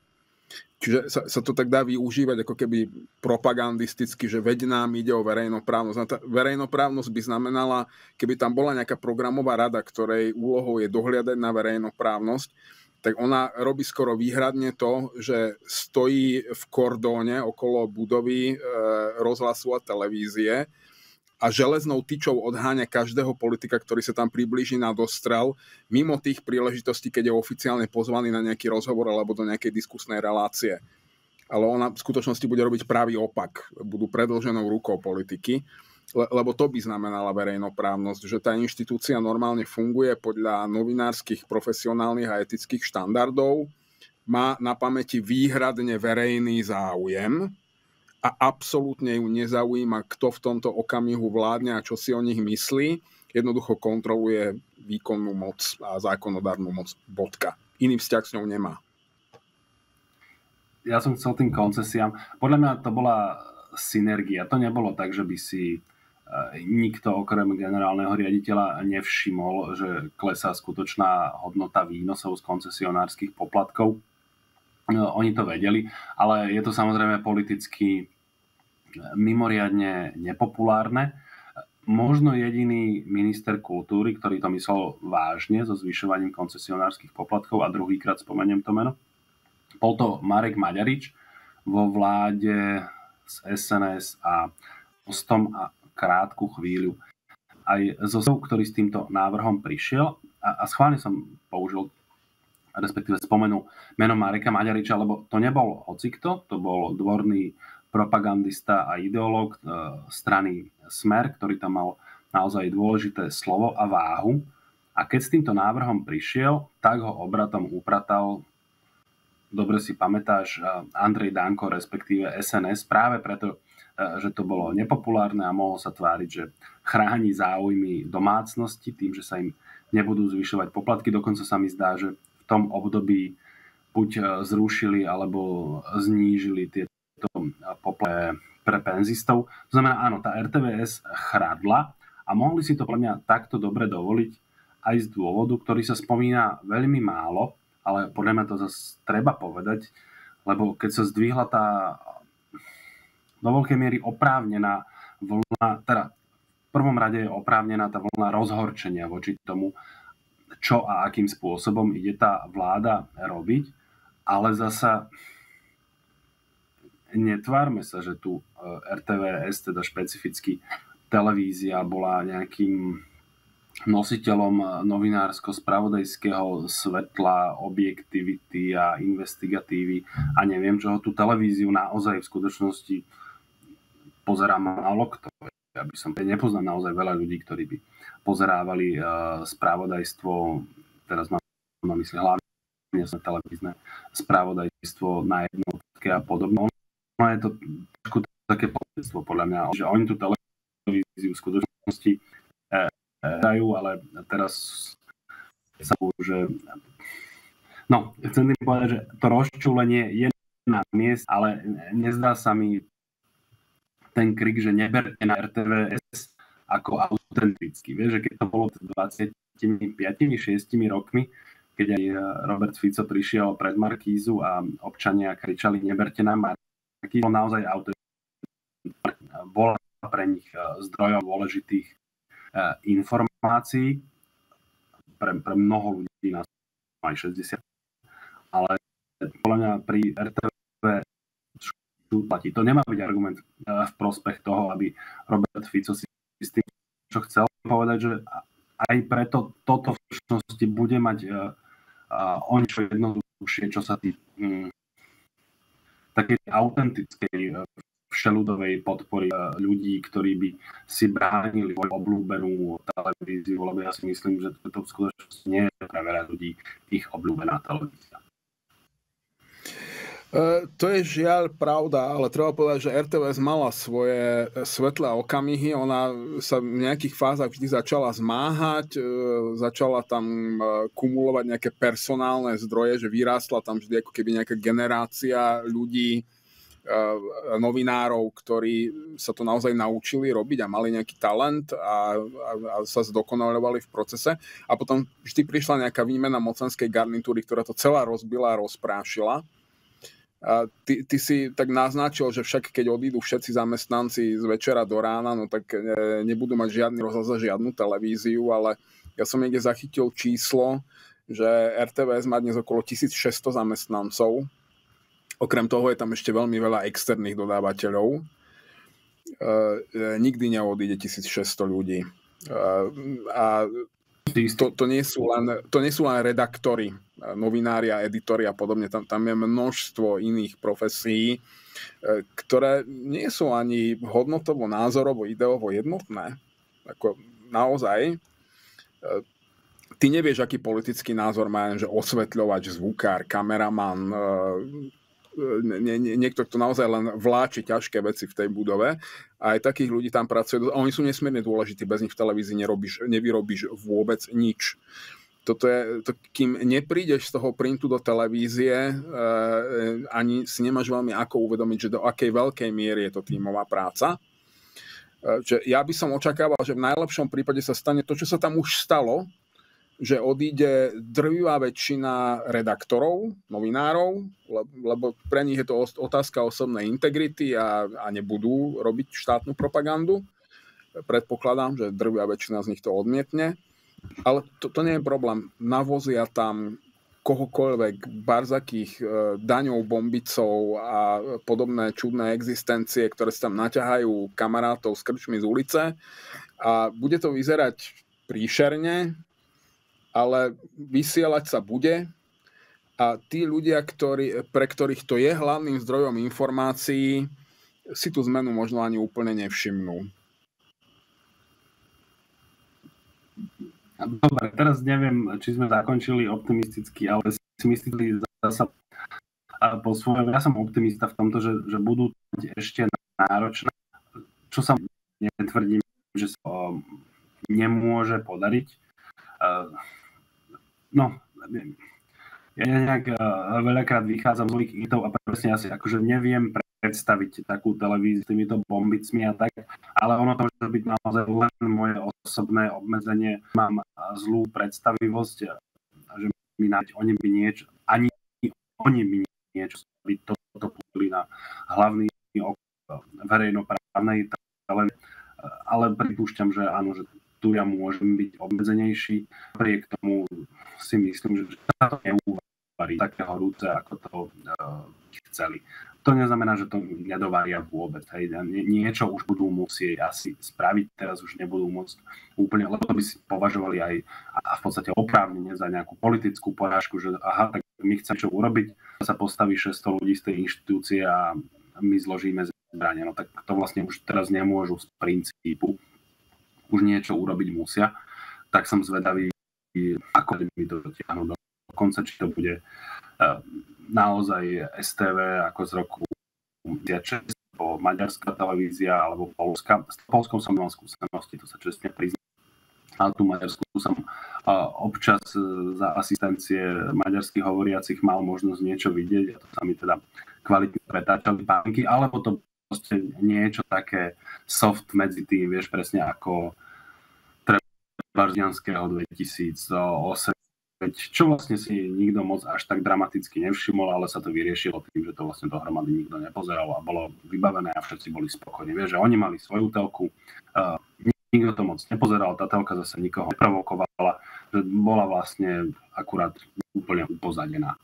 Čiže sa, sa to tak dá využívať ako keby propagandisticky, že veď nám ide o verejnoprávnosť. No tá verejnoprávnosť by znamenala, keby tam bola nejaká programová rada, ktorej úlohou je dohliadať na verejnoprávnosť, tak ona robí skoro výhradne to, že stojí v kordóne okolo budovy e, rozhlasu a televízie a železnou tyčou odháňa každého politika, ktorý sa tam priblíži na dostrel, mimo tých príležitostí, keď je oficiálne pozvaný na nejaký rozhovor alebo do nejakej diskusnej relácie. Ale ona v skutočnosti bude robiť pravý opak. Budú predĺženou rukou politiky, lebo to by znamenala verejnoprávnosť, že tá inštitúcia normálne funguje podľa novinárskych, profesionálnych a etických štandardov, má na pamäti výhradne verejný záujem, a absolútne ju nezaujíma, kto v tomto okamihu vládne a čo si o nich myslí. Jednoducho kontroluje výkonnú moc a zákonodárnu moc. Bodka. Iný vzťah s ňou nemá. Ja som chcel tým koncesiám. Podľa mňa to bola synergia. To nebolo tak, že by si nikto okrem generálneho riaditeľa nevšimol, že klesá skutočná hodnota výnosov z koncesionárskych poplatkov. No, oni to vedeli, ale je to samozrejme politicky mimoriadne nepopulárne. Možno jediný minister kultúry, ktorý to myslel vážne so zvyšovaním koncesionárskych poplatkov, a druhýkrát spomeniem to meno, bol to Marek Maďarič vo vláde z es en es a Mostom a krátku chvíľu aj zo ktorý s týmto návrhom prišiel. A, a schválne som použil respektíve spomenul meno Mareka Maďariča, lebo to nebol hocikto, to bol dvorný propagandista a ideológ e, strany Smer, ktorý tam mal naozaj dôležité slovo a váhu. A keď s týmto návrhom prišiel, tak ho obratom upratal, dobre si pamätáš, Andrej Danko, respektíve es en es, práve preto, e, že to bolo nepopulárne a mohol sa tváriť, že chráni záujmy domácnosti tým, že sa im nebudú zvyšovať poplatky. Dokonca sa mi zdá, že v tom období buď zrušili alebo znížili tieto poplatky pre penzistov. To znamená, áno, tá er té vé es chradla a mohli si to pre mňa takto dobre dovoliť aj z dôvodu, ktorý sa spomína veľmi málo, ale podľa mňa to zase treba povedať, lebo keď sa zdvihla tá do veľkej miery oprávnená vlna, teda v prvom rade je oprávnená tá vlna rozhorčenia voči tomu, čo a akým spôsobom ide tá vláda robiť, ale zasa netvárme sa, že tu er té vé es, teda špecificky televízia, bola nejakým nositeľom novinársko-spravodajského svetla, objektivity a investigatívy a neviem čoho. Tú televíziu naozaj v skutočnosti pozerá málo kto. Ja by som nepoznal naozaj veľa ľudí, ktorí by pozerávali uh, spravodajstvo, teraz mám na mysli hlavne televízne spravodajstvo na jednotke a podobno. No je to trošku také povedstvo podľa mňa, že oni tú televíziu v skutočnosti eh, dajú, ale teraz sa že no, chcem tým povedať, že to rozčúlenie je na miest, ale nezdá sa mi ten krik, že neberte na er té vé es ako autentický. Vieš, že keď to bolo dvadsaťpäť šesť rokmi, keď aj Robert Fico prišiel pred Markízu a občania kričali neberte na Markízu, bol naozaj autentický. Bola pre nich zdrojom dôležitých informácií. Pre, pre mnoho ľudí nás aj šesťdesiat. Ale podľa mňa pri er té vé platí. To nemá byť argument v prospech toho, aby Robert Fico si s tým, čo chcel povedať, že aj preto toto v skutočnosti bude mať uh, uh, o niečo jednoduchšie, čo sa tý um, takej autentickej uh, všeludovej podpory uh, ľudí, ktorí by si bránili svoju obľúbenú televíziu, lebo ja si myslím, že to v skutočnosti nie je pre veľa ľudí ich obľúbená televízia. Uh, to je žiaľ pravda, ale treba povedať, že er té vé es mala svoje svetlé okamihy. Ona sa v nejakých fázach vždy začala zmáhať, uh, začala tam uh, kumulovať nejaké personálne zdroje, že vyrástla tam vždy ako keby nejaká generácia ľudí, uh, novinárov, ktorí sa to naozaj naučili robiť a mali nejaký talent a, a, a sa zdokonalovali v procese. A potom vždy prišla nejaká výmena mocenskej garnitúry, ktorá to celá rozbila a rozprášila. A ty, ty si tak naznačil, že však keď odídu všetci zamestnanci z večera do rána, no tak nebudú mať žiadny rozhlas a žiadnu televíziu, ale ja som niekde zachytil číslo, že er té vé es má dnes okolo tisícšesťsto zamestnancov. Okrem toho je tam ešte veľmi veľa externých dodávateľov. E, nikdy neodíde tisícšesťsto ľudí. E, a To, to, nie sú len, to nie sú len redaktori, novinári a editori a podobne. Tam, tam je množstvo iných profesí, ktoré nie sú ani hodnotovo, názorovo, ideovo jednotné. Ako naozaj. Ty nevieš, aký politický názor má, že osvetľovač, zvukár, kameraman, nie, nie, niekto, kto naozaj len vláči ťažké veci v tej budove. A aj takých ľudí tam pracuje. A oni sú nesmierne dôležití. Bez nich v televízii nerobíš, nevyrobíš vôbec nič. Toto je, to, kým neprídeš z toho printu do televízie, eh, ani si nemáš veľmi ako uvedomiť, že do akej veľkej miery je to tímová práca. Eh, že ja by som očakával, že v najlepšom prípade sa stane to, čo sa tam už stalo, že odíde drvivá väčšina redaktorov, novinárov, lebo pre nich je to otázka osobnej integrity a, a nebudú robiť štátnu propagandu. Predpokladám, že drvivá väčšina z nich to odmietne. Ale to, to nie je problém. Navozia tam kohokoľvek, barzakých, daňov, bombicov a podobné čudné existencie, ktoré sa tam naťahajú kamarátov s krčmi z ulice. A bude to vyzerať príšerne, ale vysielať sa bude a tí ľudia, ktorí, pre ktorých to je hlavným zdrojom informácií, si tú zmenu možno ani úplne nevšimnú. Dobre, teraz neviem, či sme zakončili optimisticky, ale si myslíte zasa po svojom. Ja som optimista v tomto, že, že budú ešte náročné, čo sa netvrdím, že sa nemôže podariť. No, ja nejak uh, veľakrát vychádzam z zlých hitov a presne asi akože neviem predstaviť takú televíziu s týmito bombicmi a tak, ale ono to môže byť naozaj len moje osobné obmedzenie. Mám zlú predstavivosť, že mi nájď, oni by niečo, ani oni by niečo, by toto púdili na hlavný verejnoprávnej televízie, ale pripúšťam, že áno, že tu ja môžem byť obmedzenejší. Priek tomu si myslím, že sa to neuvarí také horúce, ako to uh, chceli. To neznamená, že to nedovaria vôbec. Hej. Niečo už budú musieť asi spraviť, teraz už nebudú môcť úplne, lebo by si považovali aj a v podstate oprávnene za nejakú politickú porážku, že aha, tak my chceme čo urobiť, sa postaví šesťsto ľudí z tej inštitúcie a my zložíme zbrane. No tak to vlastne už teraz nemôžu z princípu. Už niečo urobiť musia, tak som zvedavý, ako mi to dotiahnu do konca, či to bude uh, naozaj es té vé ako z roku deväťdesiatšesť, alebo maďarská televízia, alebo polská. S Polskou som mal skúsenosti, to sa čestne priznám. A tú maďarskú som uh, občas uh, za asistencie maďarských hovoriacich mal možnosť niečo vidieť, a to sa mi teda kvalitne pretáčali pánky, alebo to proste niečo také soft medzi tým, vieš, presne ako Trebárského dvetisícosem, čo vlastne si nikto moc až tak dramaticky nevšimol, ale sa to vyriešilo tým, že to vlastne dohromady nikto nepozeral a bolo vybavené a všetci boli spokojní. Vieš, že oni mali svoju telku, uh, nikto to moc nepozeral, tá telka zase nikoho neprovokovala, že bola vlastne akurát úplne upozadená.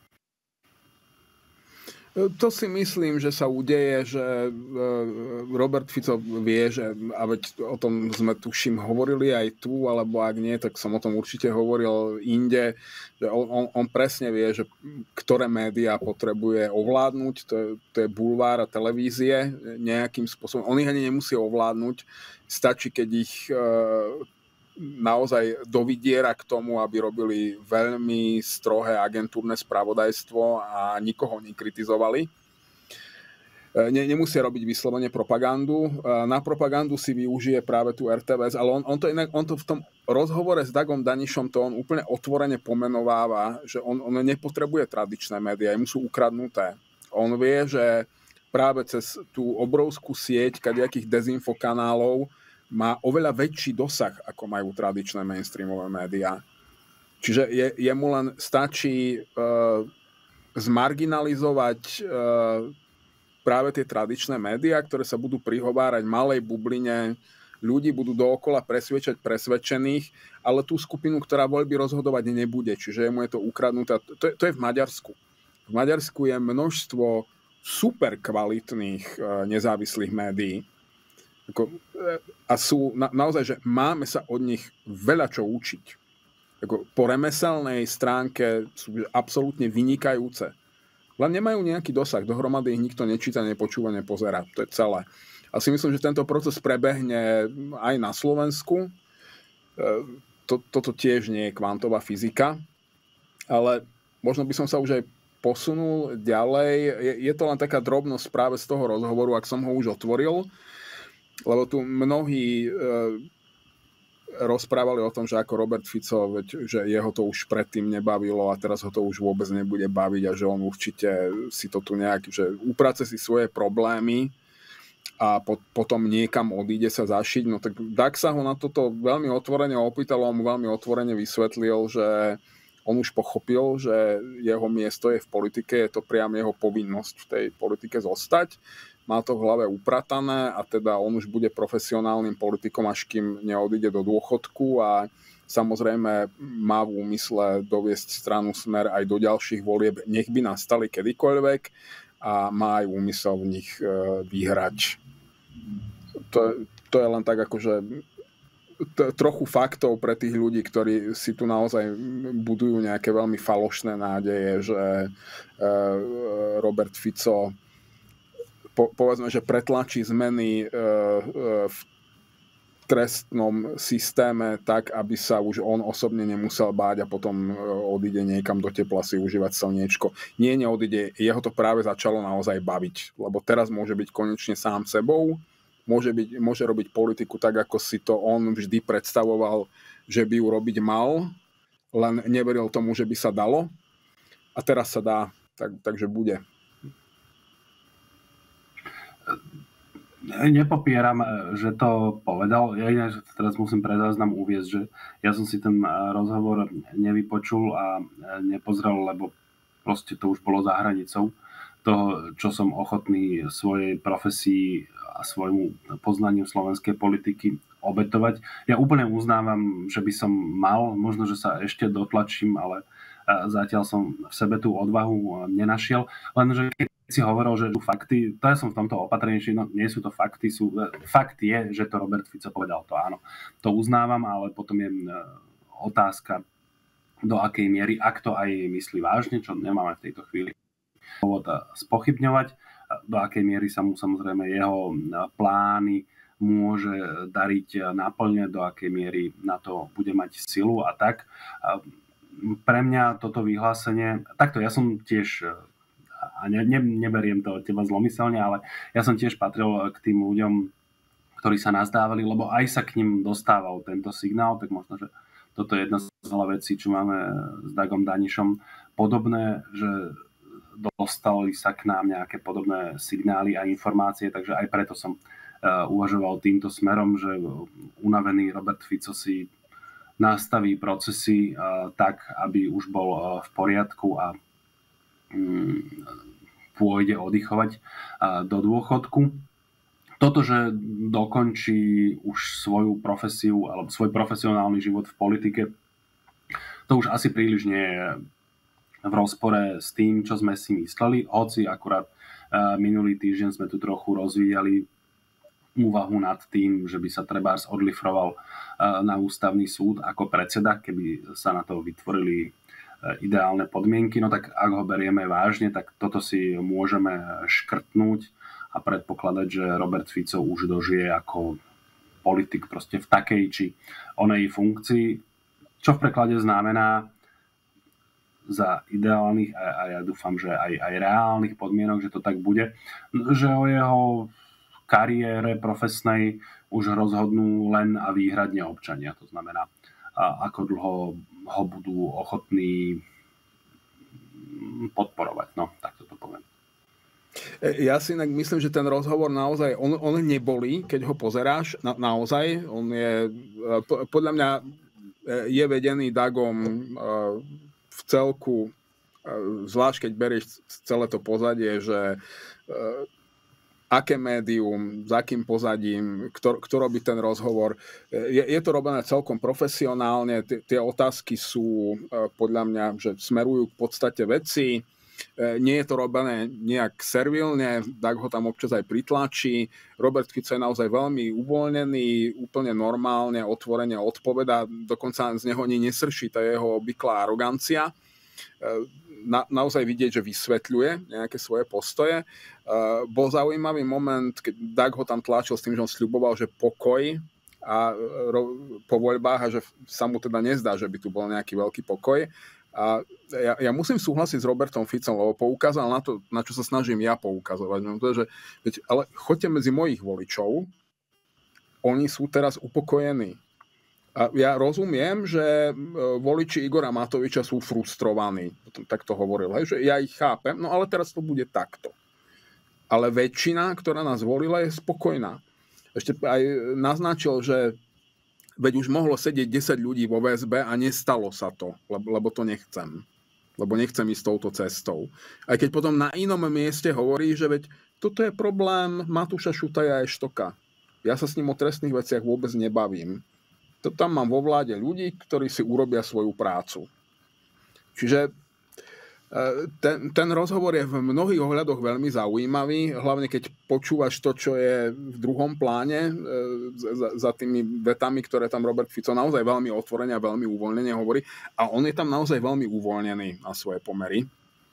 To si myslím, že sa udeje, že Robert Fico vie, že, a veď o tom sme tuším hovorili aj tu, alebo ak nie, tak som o tom určite hovoril inde, že on, on presne vie, že ktoré médiá potrebuje ovládnuť, to je, to je bulvár a televízie nejakým spôsobom. On ich ani nemusí ovládnuť, stačí, keď ich naozaj dovidiera k tomu, aby robili veľmi strohé agentúrne spravodajstvo a nikoho nekritizovali. Ne, nemusia robiť vyslovene propagandu. Na propagandu si využije práve tú er té vé es, ale on, on, to inak, on to v tom rozhovore s Dagom Danišom to on úplne otvorene pomenováva, že on, on nepotrebuje tradičné médiá, im sú ukradnuté. On vie, že práve cez tú obrovskú sieť kadejakých dezinfokanálov má oveľa väčší dosah, ako majú tradičné mainstreamové médiá. Čiže je, jemu len stačí uh, zmarginalizovať práve tie tradičné médiá, ktoré sa budú prihovárať malej bubline ľudí, budú dookola presvedčať presvedčených, ale tú skupinu, ktorá voľby rozhodovať nebude, čiže mu je to ukradnuté. To je, to je v Maďarsku. V Maďarsku je množstvo super kvalitných nezávislých médií. A sú na, naozaj, že máme sa od nich veľa čo učiť. Po remeselnej stránke sú absolútne vynikajúce. Len nemajú nejaký dosah. Dohromady ich nikto nečíta, nepočúva, nepozerá. To je celé. A si myslím, že tento proces prebehne aj na Slovensku. Toto tiež nie je kvantová fyzika. Ale možno by som sa už aj posunul ďalej. Je, je to len taká drobnosť práve z toho rozhovoru, ak som ho už otvoril. Lebo tu mnohí rozprávali o tom, že ako Robert Fico, veď, že jeho to už predtým nebavilo a teraz ho to už vôbec nebude baviť a že on určite si to tu nejak, že uprace si svoje problémy a po, potom niekam odíde sa zašiť. No tak Dag sa ho na toto veľmi otvorene opýtal, on mu veľmi otvorene vysvetlil, že on už pochopil, že jeho miesto je v politike, je to priam jeho povinnosť v tej politike zostať. Má to v hlave upratané a teda on už bude profesionálnym politikom, až kým neodíde do dôchodku a samozrejme má v úmysle doviesť stranu Smer aj do ďalších volieb, nech by nastali kedykoľvek a má aj úmysel v nich vyhrať. To, to je len tak akože t- trochu faktov pre tých ľudí, ktorí si tu naozaj budujú nejaké veľmi falošné nádeje, že Robert Fico Po, povedzme, že pretlačí zmeny e, e, v trestnom systéme tak, aby sa už on osobne nemusel báť a potom e, odíde niekam do tepla si užívať slniečko. Nie, neodíde, jeho to práve začalo naozaj baviť, lebo teraz môže byť konečne sám sebou, môže, byť, môže robiť politiku tak, ako si to on vždy predstavoval, že by ju robiť mal, len neveril tomu, že by sa dalo a teraz sa dá, tak, takže bude. Nepopieram, že to povedal. Ja ináč teraz musím pred záznam uviesť, že ja som si ten rozhovor nevypočul a nepozrel, lebo proste to už bolo za hranicou toho, čo som ochotný svojej profesii a svojmu poznaniu slovenskej politiky obetovať. Ja úplne uznávam, že by som mal, možno, že sa ešte dotlačím, ale zatiaľ som v sebe tú odvahu nenašiel. Lenže keď si hovoril, že sú fakty, to ja som v tomto opatrnejší, no nie sú to fakty, sú, fakt je, že to Robert Fico povedal, to áno. To uznávam, ale potom je otázka, do akej miery, ak to aj myslí vážne, čo nemáme v tejto chvíli dôvod spochybňovať, do akej miery sa mu samozrejme jeho plány môže dariť naplne, do akej miery na to bude mať silu a tak. Pre mňa toto vyhlásenie, takto ja som tiež, a ne, ne, neberiem to od teba zlomyselne, ale ja som tiež patril k tým ľuďom, ktorí sa nazdávali, lebo aj sa k ním dostával tento signál, tak možno, že toto je jedna z veľa vecí, čo máme s Dagom Danišom podobné, že dostali sa k nám nejaké podobné signály a informácie, takže aj preto som uh, uvažoval týmto smerom, že unavený Robert Fico si nastaví procesy uh, tak, aby už bol uh, v poriadku a um, pôjde oddychovať uh, do dôchodku. Toto, že dokončí už svoju profesiu alebo svoj profesionálny život v politike, to už asi príliš nie je v rozpore s tým, čo sme si mysleli, hoci akurát uh, minulý týždeň sme tu trochu rozvíjali úvahu nad tým, že by sa trebárs odlifroval uh, na ústavný súd ako predseda, keby sa na to vytvorili uh, ideálne podmienky. No tak ak ho berieme vážne, tak toto si môžeme škrtnúť a predpokladať, že Robert Fico už dožije ako politik proste v takej či onej funkcii, čo v preklade znamená za ideálnych a, a ja dúfam, že aj, aj reálnych podmienok, že to tak bude, že o jeho kariére profesnej už rozhodnú len a výhradne občania. To znamená, a ako dlho ho budú ochotní podporovať. No, tak to poviem. Ja si inak myslím, že ten rozhovor naozaj, on, on nebolí, keď ho pozeráš, na, naozaj. On je, podľa mňa je vedený Dagom v celku Zvlášť, keď berieš celé to pozadie, že aké médium, s akým pozadím, kto, kto robí ten rozhovor. Je, je to robené celkom profesionálne, T- tie otázky sú podľa mňa, že smerujú k podstate veci. Nie je to robené nejak servilne, tak ho tam občas aj pritlačí. Robert Fico je naozaj veľmi uvoľnený, úplne normálne, otvorene odpovedá, dokonca z neho ani nesrší tá jeho obvyklá arogancia. Na, naozaj vidieť, že vysvetľuje nejaké svoje postoje. Uh, bol zaujímavý moment, keď Dag ho tam tlačil s tým, že on sľuboval, že pokoj a, ro, po voľbách a že sa mu teda nezdá, že by tu bol nejaký veľký pokoj. A ja, ja musím súhlasiť s Robertom Ficom, lebo poukázal na to, na čo sa snažím ja poukazovať. No to je, že, veď, ale choďte medzi mojich voličov, oni sú teraz upokojení. A ja rozumiem, že voliči Igora Matoviča sú frustrovaní. Tak to hovoril, hej, že ja ich chápem, no ale teraz to bude takto. Ale väčšina, ktorá nás volila, je spokojná. Ešte aj naznačil, že veď už mohlo sedieť desať ľudí vo vé es bé a nestalo sa to, lebo, lebo to nechcem. Lebo nechcem ísť touto cestou. Aj keď potom na inom mieste hovorí, že veď toto je problém Matúša Šutaja a Eštoka. Ja sa s ním o trestných veciach vôbec nebavím. To tam mám vo vláde ľudí, ktorí si urobia svoju prácu. Čiže ten, ten rozhovor je v mnohých ohľadoch veľmi zaujímavý, hlavne keď počúvaš to, čo je v druhom pláne za, za tými vetami, ktoré tam Robert Fico naozaj veľmi otvorene a veľmi uvoľnene hovorí. A on je tam naozaj veľmi uvoľnený na svoje pomery.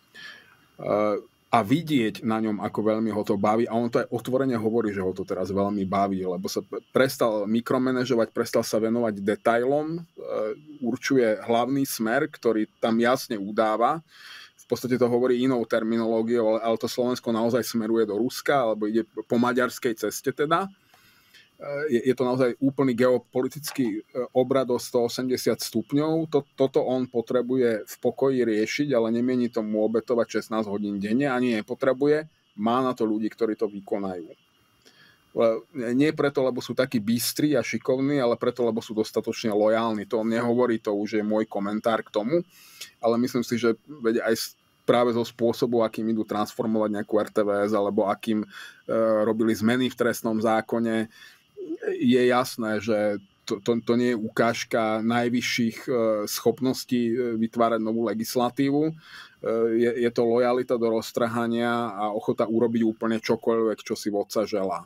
A vidieť na ňom, ako veľmi ho to baví. A on to aj otvorene hovorí, že ho to teraz veľmi baví, lebo sa prestal mikromanéžovať, prestal sa venovať detailom, určuje hlavný smer, ktorý tam jasne udáva. V podstate to hovorí inou terminológiou, ale to Slovensko naozaj smeruje do Ruska, alebo ide po maďarskej ceste teda. Je, je to naozaj úplný geopolitický obrad o stoosemdesiat stupňov. Toto on potrebuje v pokoji riešiť, ale nemieni tomu obetovať šestnásť hodín denne, ani nepotrebuje. Má na to ľudí, ktorí to vykonajú. Nie preto, lebo sú takí bystrí a šikovní, ale preto, lebo sú dostatočne lojálni. To on nehovorí, to už je môj komentár k tomu, ale myslím si, že veď aj práve zo spôsobu, akým idú transformovať nejakú er té vé es, alebo akým e, robili zmeny v trestnom zákone, je jasné, že to, to, to nie je ukážka najvyšších schopností vytvárať novú legislatívu. Je, je to lojalita do roztrhania a ochota urobiť úplne čokoľvek, čo si vodca želá.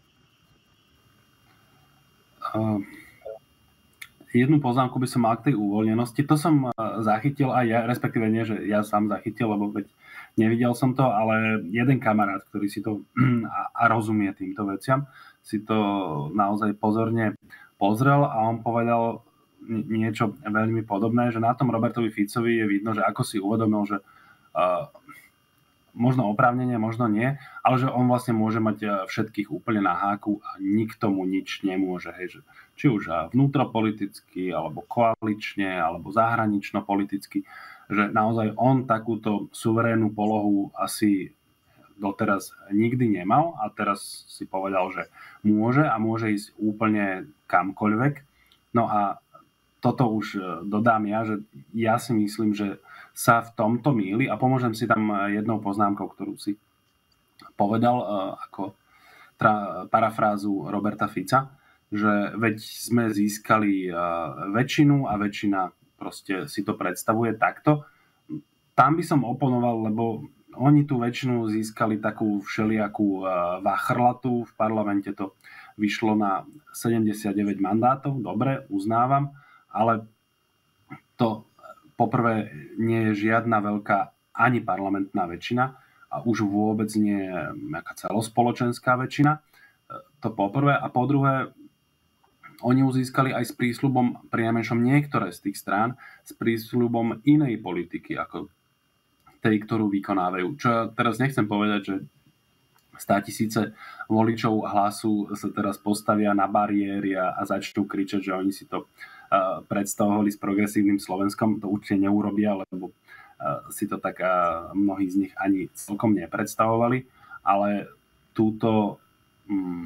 Uh, jednu poznámku by som mal k tej uvoľnenosti. To som zachytil aj ja, respektíve nie, že ja sám zachytil, lebo veď nevidel som to, ale jeden kamarát, ktorý si to a, a rozumie týmto veciam, si to naozaj pozorne pozrel a on povedal niečo veľmi podobné, že na tom Robertovi Ficovi je vidno, že ako si uvedomil, že uh, možno oprávnenie, možno nie, ale že on vlastne môže mať všetkých úplne na háku a nikto mu nič nemôže. Hej, že či už vnútropoliticky, alebo koalične, alebo zahranično-politicky, že naozaj on takúto suverénnu polohu asi doteraz nikdy nemal a teraz si povedal, že môže a môže ísť úplne kamkoľvek. No a toto už dodám ja, že ja si myslím, že sa v tomto mýli a pomôžem si tam jednou poznámkou, ktorú si povedal ako tra- parafrázu Roberta Fica, že veď sme získali väčšinu a väčšina proste si to predstavuje takto. Tam by som oponoval, lebo oni tú väčšinu získali takú všelijakú vachrlatu. V parlamente to vyšlo na sedemdesiatdeväť mandátov. Dobre, uznávam, ale to poprvé nie je žiadna veľká ani parlamentná väčšina a už vôbec nie je nejaká celospoločenská väčšina. To poprvé. A po druhé, oni ju získali aj s prísľubom, priamenšom niektoré z tých strán, s prísľubom inej politiky, ako tej, ktorú vykonávajú. Čo ja teraz nechcem povedať, že státisíce voličov Hlasu sa teraz postavia na bariéry a, a začnú kričať, že oni si to uh, predstavovali s progresívnym Slovenskom. To určite neurobia, lebo uh, si to tak uh, mnohí z nich ani celkom nepredstavovali. Ale túto um,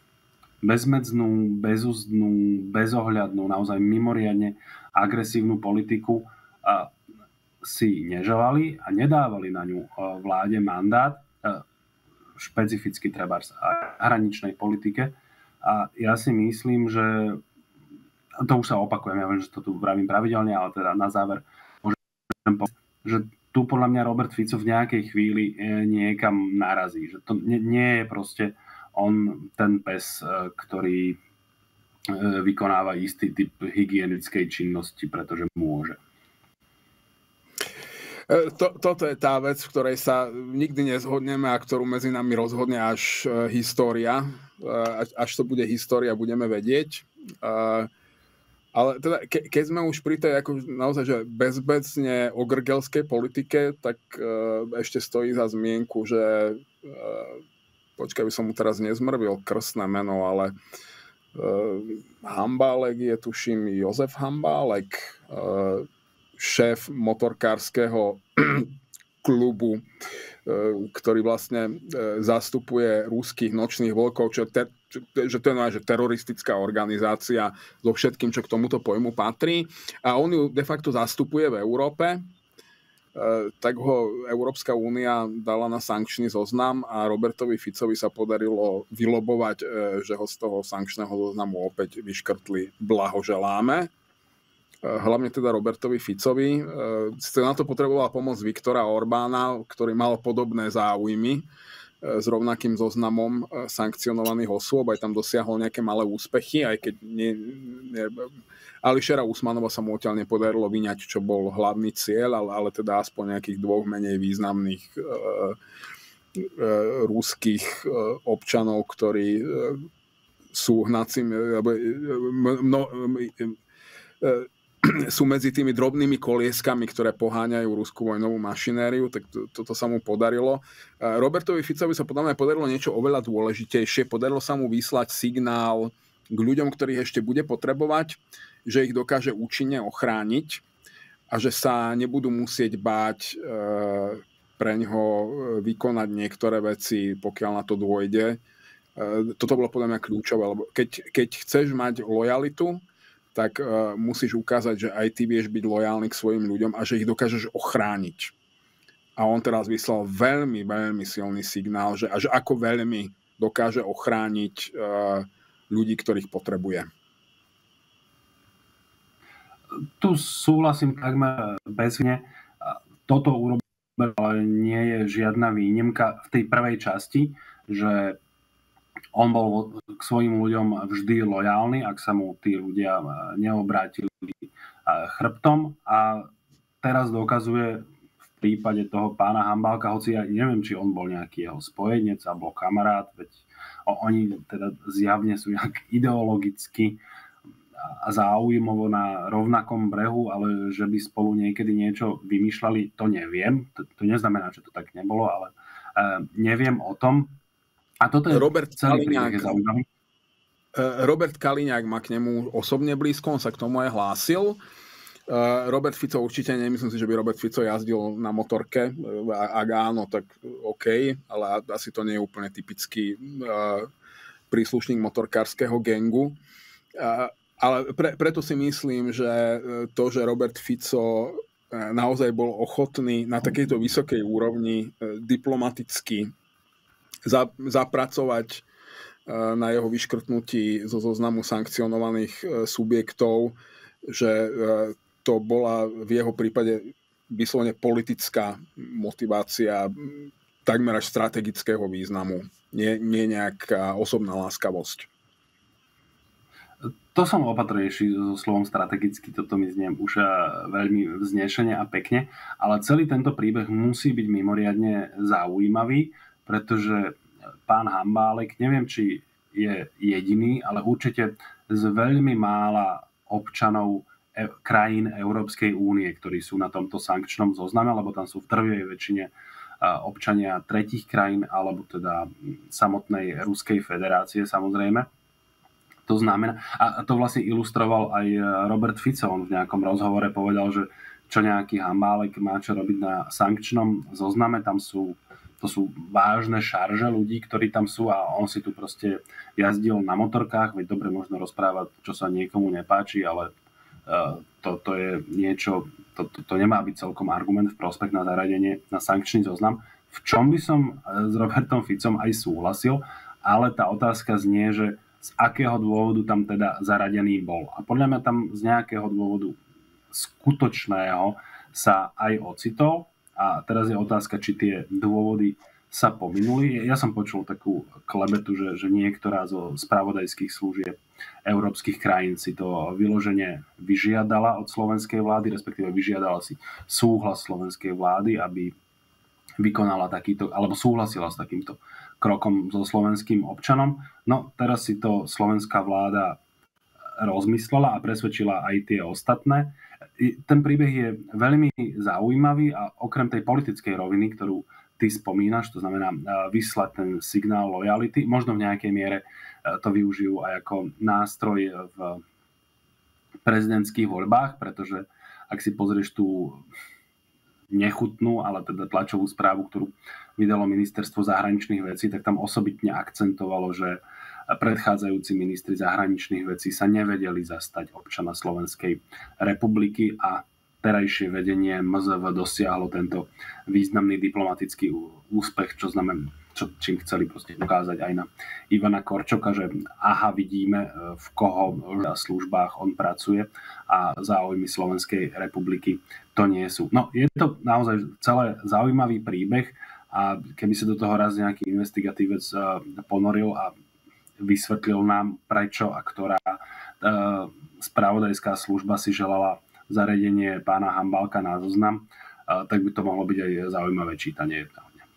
bezmedznú, bezúzdnú, bezohľadnú, naozaj mimoriadne agresívnu politiku uh, si neželali a nedávali na ňu vláde mandát, špecificky treba v hraničnej politike. A ja si myslím, že to už sa opakujem, ja viem, že to tu vravím pravidelne, ale teda na záver môžem povedať, že tu podľa mňa Robert Fico v nejakej chvíli niekam narazí. Že to nie, nie je proste on ten pes, ktorý vykonáva istý typ hygienickej činnosti, pretože môže. To, toto je tá vec, v ktorej sa nikdy nezhodneme a ktorú medzi nami rozhodne až história. Až, až to bude história, budeme vedieť. Ale teda, ke, keď sme už pri tej ako naozaj že bezbecne ogrgelskej politike, tak ešte stojí za zmienku, že počkaj, by som mu teraz nezmrvil krstné meno, ale Uh, Hambálek je, tuším, Jozef Hambálek, uh, šéf motorkárskeho klubu, uh, ktorý vlastne uh, zastupuje ruských nočných vlkov, čo, ter, čo že to je že teroristická organizácia so všetkým, čo k tomuto pojmu patrí. A on ju de facto zastupuje v Európe. Tak ho Európska únia dala na sankčný zoznam a Robertovi Ficovi sa podarilo vylobovať, že ho z toho sankčného zoznamu opäť vyškrtli. Blahoželáme. Hlavne teda Robertovi Ficovi. Na to potrebovala pomoc Viktora Orbána, ktorý mal podobné záujmy s rovnakým zoznamom sankcionovaných osôb. Aj tam dosiahol nejaké malé úspechy, aj keď nie, nie, Ališera Usmanova sa mu odtiaľ nepodarilo vyňať, čo bol hlavný cieľ, ale, ale teda aspoň nejakých dvoch menej významných e, e, ruských e, občanov, ktorí e, sú hnacím e, mno, e, e, sú medzi tými drobnými kolieskami, ktoré poháňajú ruskú vojnovú mašinériu, tak to, toto sa mu podarilo. Robertovi Ficovi sa podľa mňa podarilo niečo oveľa dôležitejšie. Podarilo sa mu vyslať signál k ľuďom, ktorých ešte bude potrebovať, že ich dokáže účinne ochrániť a že sa nebudú musieť báť e, preňho vykonať niektoré veci, pokiaľ na to dôjde. E, toto bolo podľa mňa kľúčové, lebo keď, keď chceš mať lojalitu, tak uh, musíš ukázať, že aj ty vieš byť lojálny k svojim ľuďom a že ich dokážeš ochrániť. A on teraz vyslal veľmi, veľmi silný signál, že až ako veľmi dokáže ochrániť uh, ľudí, ktorých potrebuje. Tu súhlasím takmer bezvne. Toto urobil, ale nie je žiadna výnimka v tej prvej časti, že on bol k svojim ľuďom vždy lojálny, ak sa mu tí ľudia neobrátili chrbtom. A teraz dokazuje v prípade toho pána Hambálka, hoci ja neviem, či on bol nejaký jeho spojenec alebo kamarát, veď oni teda zjavne sú nejak ideologicky a záujmovo na rovnakom brehu, ale že by spolu niekedy niečo vymýšľali, to neviem. To, to neznamená, že to tak nebolo, ale uh, neviem o tom. A toto je Robert celý Kaliňák, príbeh zaujímavý. Robert Kaliňák má k nemu osobne blízko, on sa k tomu aj hlásil. Robert Fico určite, nemyslím si, že by Robert Fico jazdil na motorke. Ak áno, tak OK, ale asi to nie je úplne typický príslušník motorkárskeho gangu. Ale pre, preto si myslím, že to, že Robert Fico naozaj bol ochotný na takejto vysokej úrovni diplomaticky zapracovať na jeho vyškrtnutí zo zoznamu sankcionovaných subjektov, že to bola v jeho prípade vyslovene politická motivácia takmer až strategického významu, nie, nie nejaká osobná láskavosť. To som opatrnejší so slovom strategicky, toto mi znie už veľmi vznešene a pekne, ale celý tento príbeh musí byť mimoriadne zaujímavý, pretože pán Hambálek, neviem, či je jediný, ale určite z veľmi mála občanov e- krajín Európskej únie, ktorí sú na tomto sankčnom zozname, lebo tam sú v drvivej väčšine občania tretích krajín, alebo teda samotnej Ruskej federácie, samozrejme. To znamená, a to vlastne ilustroval aj Robert Fico, on v nejakom rozhovore povedal, že čo nejaký Hambálek má čo robiť na sankčnom zozname, tam sú to sú vážne šarže ľudí, ktorí tam sú a on si tu proste jazdil na motorkách, veď dobre možno rozprávať, čo sa niekomu nepáči, ale to, to je niečo, to, to, to nemá byť celkom argument v prospech na zaradenie na sankčný zoznam, v čom by som s Robertom Ficom aj súhlasil, ale tá otázka znie, že z akého dôvodu tam teda zaradený bol. A podľa mňa tam z nejakého dôvodu skutočného sa aj ocitol. A teraz je otázka, či tie dôvody sa pominuli. Ja som počul takú klebetu, že, že niektorá zo spravodajských služieb európskych krajín si to vyložene vyžiadala od slovenskej vlády, respektíve vyžiadala si súhlas slovenskej vlády, aby vykonala takýto, alebo súhlasila s takýmto krokom so slovenským občanom. No teraz si to slovenská vláda rozmyslela a presvedčila aj tie ostatné. Ten príbeh je veľmi zaujímavý a okrem tej politickej roviny, ktorú ty spomínaš, to znamená vyslať ten signál lojality, možno v nejakej miere to využijú aj ako nástroj v prezidentských voľbách, pretože ak si pozrieš tú nechutnú, ale teda tlačovú správu, ktorú vydalo ministerstvo zahraničných vecí, tak tam osobitne akcentovalo, že predchádzajúci ministri zahraničných vecí sa nevedeli zastať občana Slovenskej republiky a terajšie vedenie em zet vé dosiahlo tento významný diplomatický úspech, čo znamená, čo, čím chceli proste ukázať aj na Ivana Korčoka, že aha, vidíme, v koho službách on pracuje a záujmy Slovenskej republiky to nie sú. No, je to naozaj celé zaujímavý príbeh a keby sa do toho raz nejaký investigatívec ponoril a vysvetlil nám, prečo a ktorá spravodajská služba si želala zaradenie pána Hambalka na zoznam, tak by to mohlo byť aj zaujímavé čítanie.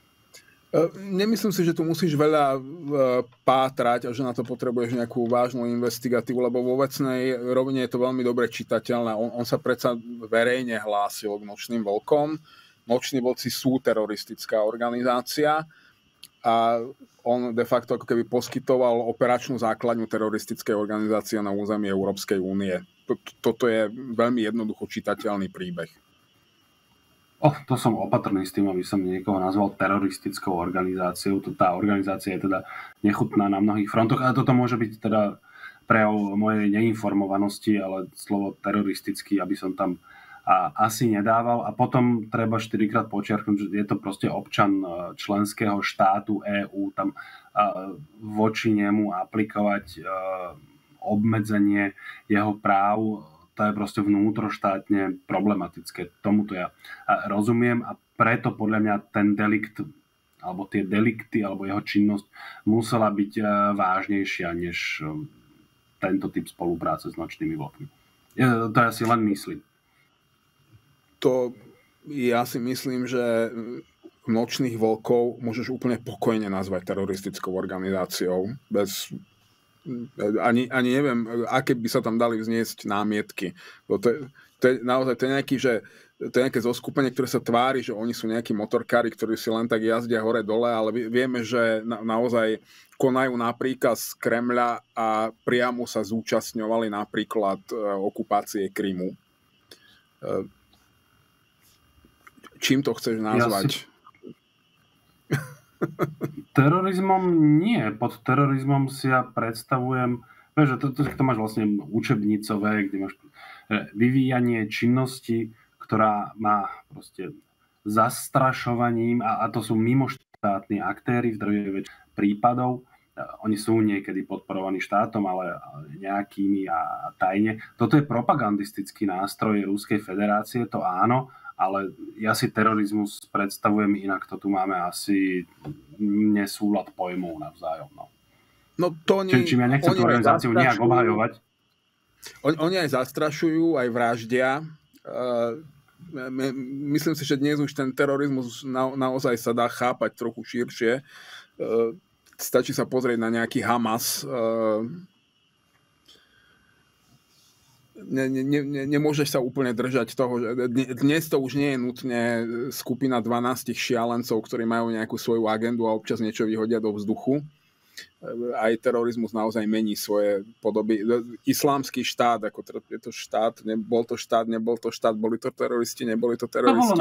Nemyslím si, že tu musíš veľa pátrať a že na to potrebuješ nejakú vážnu investigatívu, lebo vo vecnej rovine je to veľmi dobre čitateľné. On, on sa predsa verejne hlásil k Nočným vlkom. Noční vlci sú teroristická organizácia a on de facto ako keby poskytoval operačnú základňu teroristickej organizácie na území Európskej únie. Toto je veľmi jednoducho čitateľný príbeh. Oh, to som opatrný s tým, aby som niekoho nazval teroristickou organizáciou. Tá organizácia je teda nechutná na mnohých frontoch a toto môže byť teda prejav mojej neinformovanosti, ale slovo teroristický, aby som tam a asi nedával. A potom treba štyrikrát počiarknúť, že je to proste občan členského štátu EÚ, tam voči nemu aplikovať obmedzenie jeho práv, to je proste vnútroštátne problematické. Tomuto ja rozumiem a preto podľa mňa ten delikt, alebo tie delikty, alebo jeho činnosť musela byť vážnejšia než tento typ spolupráce s Nočnými vlkmi. To ja si len myslím. To ja si myslím, že Nočných vlkov môžeš úplne pokojne nazvať teroristickou organizáciou bez Ani, ani neviem, aké by sa tam dali vzniesť námietky. To je, to je naozaj to je nejaký, že to je nejaké zoskupenie, ktoré sa tvári, že oni sú nejakí motorkári, ktorí si len tak jazdia hore-dole, ale vieme, že na, naozaj konajú na príkaz Kremľa a priamo sa zúčastňovali napríklad okupácie Krymu. Čím to chceš nazvať? Ja si... Terorizmom nie. Pod terorizmom si ja predstavujem, že to, to, to máš vlastne učebnicové, kde máš vyvíjanie činnosti, ktorá má proste zastrašovaním a, a to sú mimoštátni aktéri v drvivej väčšine prípadov. Oni sú niekedy podporovaní štátom, ale nejakými a, a tajne. Toto je propagandistický nástroj Ruskej federácie, to áno, ale ja si terorizmus predstavujem inak. To tu máme asi nesúlad pojmov navzájom. No, no to nie, Či, čím ja nechcem tú organizáciu nejak obhajovať. On, oni aj zastrašujú, aj vraždia. Uh, myslím si, že dnes už ten terorizmus na, naozaj sa dá chápať trochu širšie. Uh, stačí sa pozrieť na nejaký Hamas. Uh, Ne, ne, ne, nemôžeš sa úplne držať toho, že dnes to už nie je nutne skupina dvanásť šialencov, ktorí majú nejakú svoju agendu a občas niečo vyhodia do vzduchu. Aj terorizmus naozaj mení svoje podoby. Islámsky štát, ako je to štát, nebol to štát, nebol to štát, boli to teroristi, neboli to teroristi.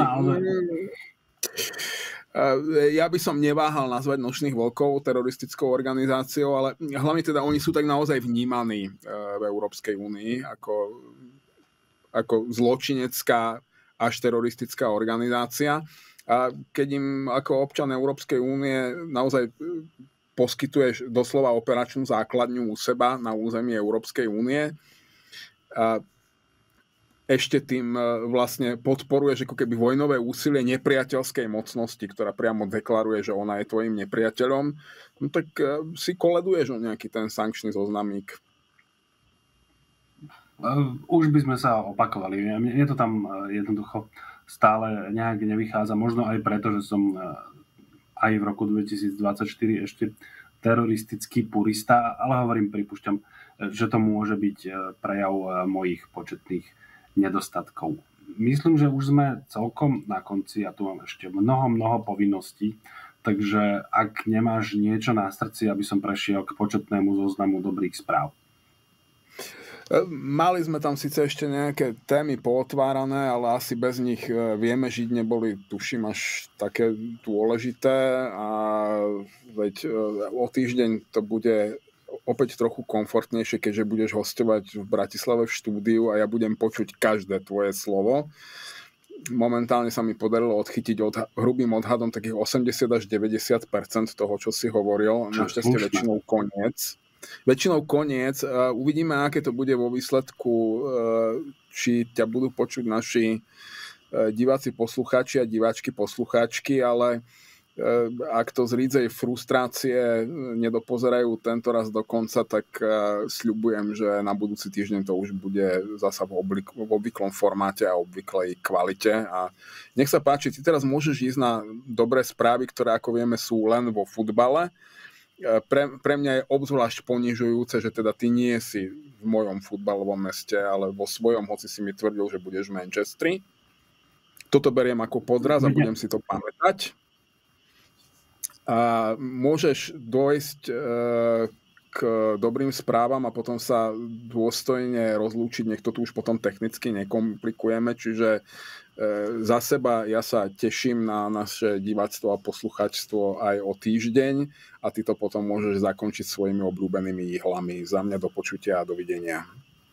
Ja by som neváhal nazvať Nočných vlkov teroristickou organizáciou, ale hlavne teda oni sú tak naozaj vnímaní v Európskej únii ako ako zločinecká až teroristická organizácia. A keď im ako občan Európskej únie naozaj poskytuješ doslova operačnú základňu u seba na území Európskej únie, a ešte tým vlastne podporuješ ako keby vojnové úsilie nepriateľskej mocnosti, ktorá priamo deklaruje, že ona je tvojim nepriateľom, no tak si koleduješ o nejaký ten sankčný zoznamík. Už by sme sa opakovali. Mne to tam jednoducho stále nejak nevychádza. Možno aj preto, že som aj v roku dvetisícdvadsaťštyri ešte teroristický purista, ale hovorím, pripúšťam, že to môže byť prejav mojich početných nedostatkov. Myslím, že už sme celkom na konci a tu mám ešte mnoho, mnoho povinností, takže ak nemáš niečo na srdci, aby som prešiel k početnému zoznamu dobrých správ. Mali sme tam síce ešte nejaké témy pootvárané, ale asi bez nich vieme žiť, neboli, tuším, až také dôležité a veď o týždeň to bude opäť trochu komfortnejšie, keďže budeš hostovať v Bratislave v štúdiu a ja budem počuť každé tvoje slovo. Momentálne sa mi podarilo odchytiť od, hrubým odhadom takých osemdesiat až deväťdesiat percent toho, čo si hovoril. Našťastie väčšinou koniec. Väčšinou koniec. Uvidíme, aké to bude vo výsledku, či ťa budú počuť naši diváci, poslucháči a diváčky, poslucháčky, ale ak to z rídzej frustrácie nedopozerajú tento raz do konca, tak sľubujem, že na budúci týždeň to už bude zasa v, oblik- v obvyklom formáte a obvyklej kvalite. A nech sa páči, ty teraz môžeš ísť na dobré správy, ktoré, ako vieme, sú len vo futbale. Pre, pre mňa je obzvlášť ponižujúce, že teda ty nie si v mojom futbalovom meste, ale vo svojom, hoci si mi tvrdil, že budeš v Manchestri. Toto beriem ako podraz a budem si to pamätať. A môžeš dojsť e, k dobrým správam a potom sa dôstojne rozlúčiť, nech to tu už potom technicky nekomplikujeme, čiže e, za seba ja sa teším na naše diváctvo a posluchačstvo aj o týždeň a ty to potom môžeš zakončiť svojimi obľúbenými jihlami. Za mňa do počutia a dovidenia.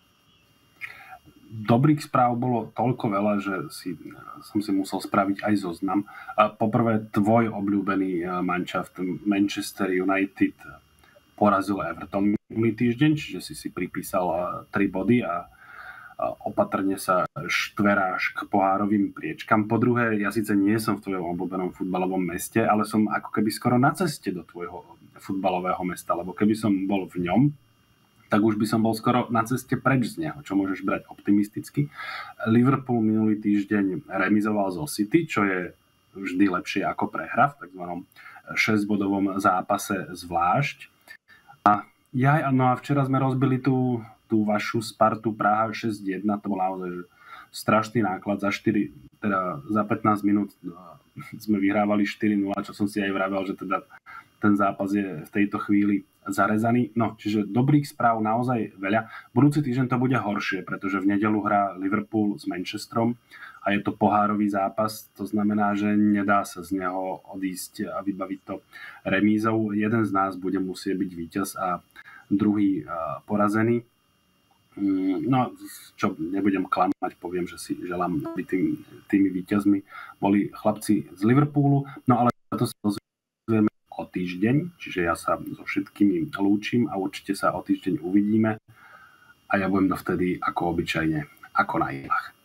Dobrých správ bolo toľko veľa, že si, som si musel spraviť aj zoznam. Poprvé, tvoj obľúbený manšaft Manchester United porazil Everton minulý týždeň, čiže si si pripísal tri body a opatrne sa štveráš k pohárovým priečkam. Po druhé, ja síce nie som v tvojom obľúbenom futbalovom meste, ale som ako keby skoro na ceste do tvojho futbalového mesta, lebo keby som bol v ňom, tak už by som bol skoro na ceste preč z neho, čo môžeš brať optimisticky. Liverpool minulý týždeň remizoval zo City, čo je vždy lepšie ako prehra v takzvanom šesťbodovom zápase zvlášť. A ja, no a včera sme rozbili tú, tú vašu Spartu Praha šesť jedna, to bol naozaj strašný náklad. Za štyri, teda za pätnásť minút sme vyhrávali štyri nula, čo som si aj vravel, že teda ten zápas je v tejto chvíli zarezaný. No, čiže dobrých správ naozaj veľa. Budúci týždeň to bude horšie, pretože v nedeľu hrá Liverpool s Manchesterom a je to pohárový zápas. To znamená, že nedá sa z neho odísť a vybaviť to remízou. Jeden z nás bude musieť byť víťaz a druhý porazený. No, čo nebudem klamať, poviem, že si želám, aby tým, tými víťazmi boli chlapci z Liverpoolu. No ale to sa dozvieme o týždeň, čiže ja sa so všetkými lúčim a určite sa o týždeň uvidíme a ja budem dovtedy ako obyčajne ako na ilách.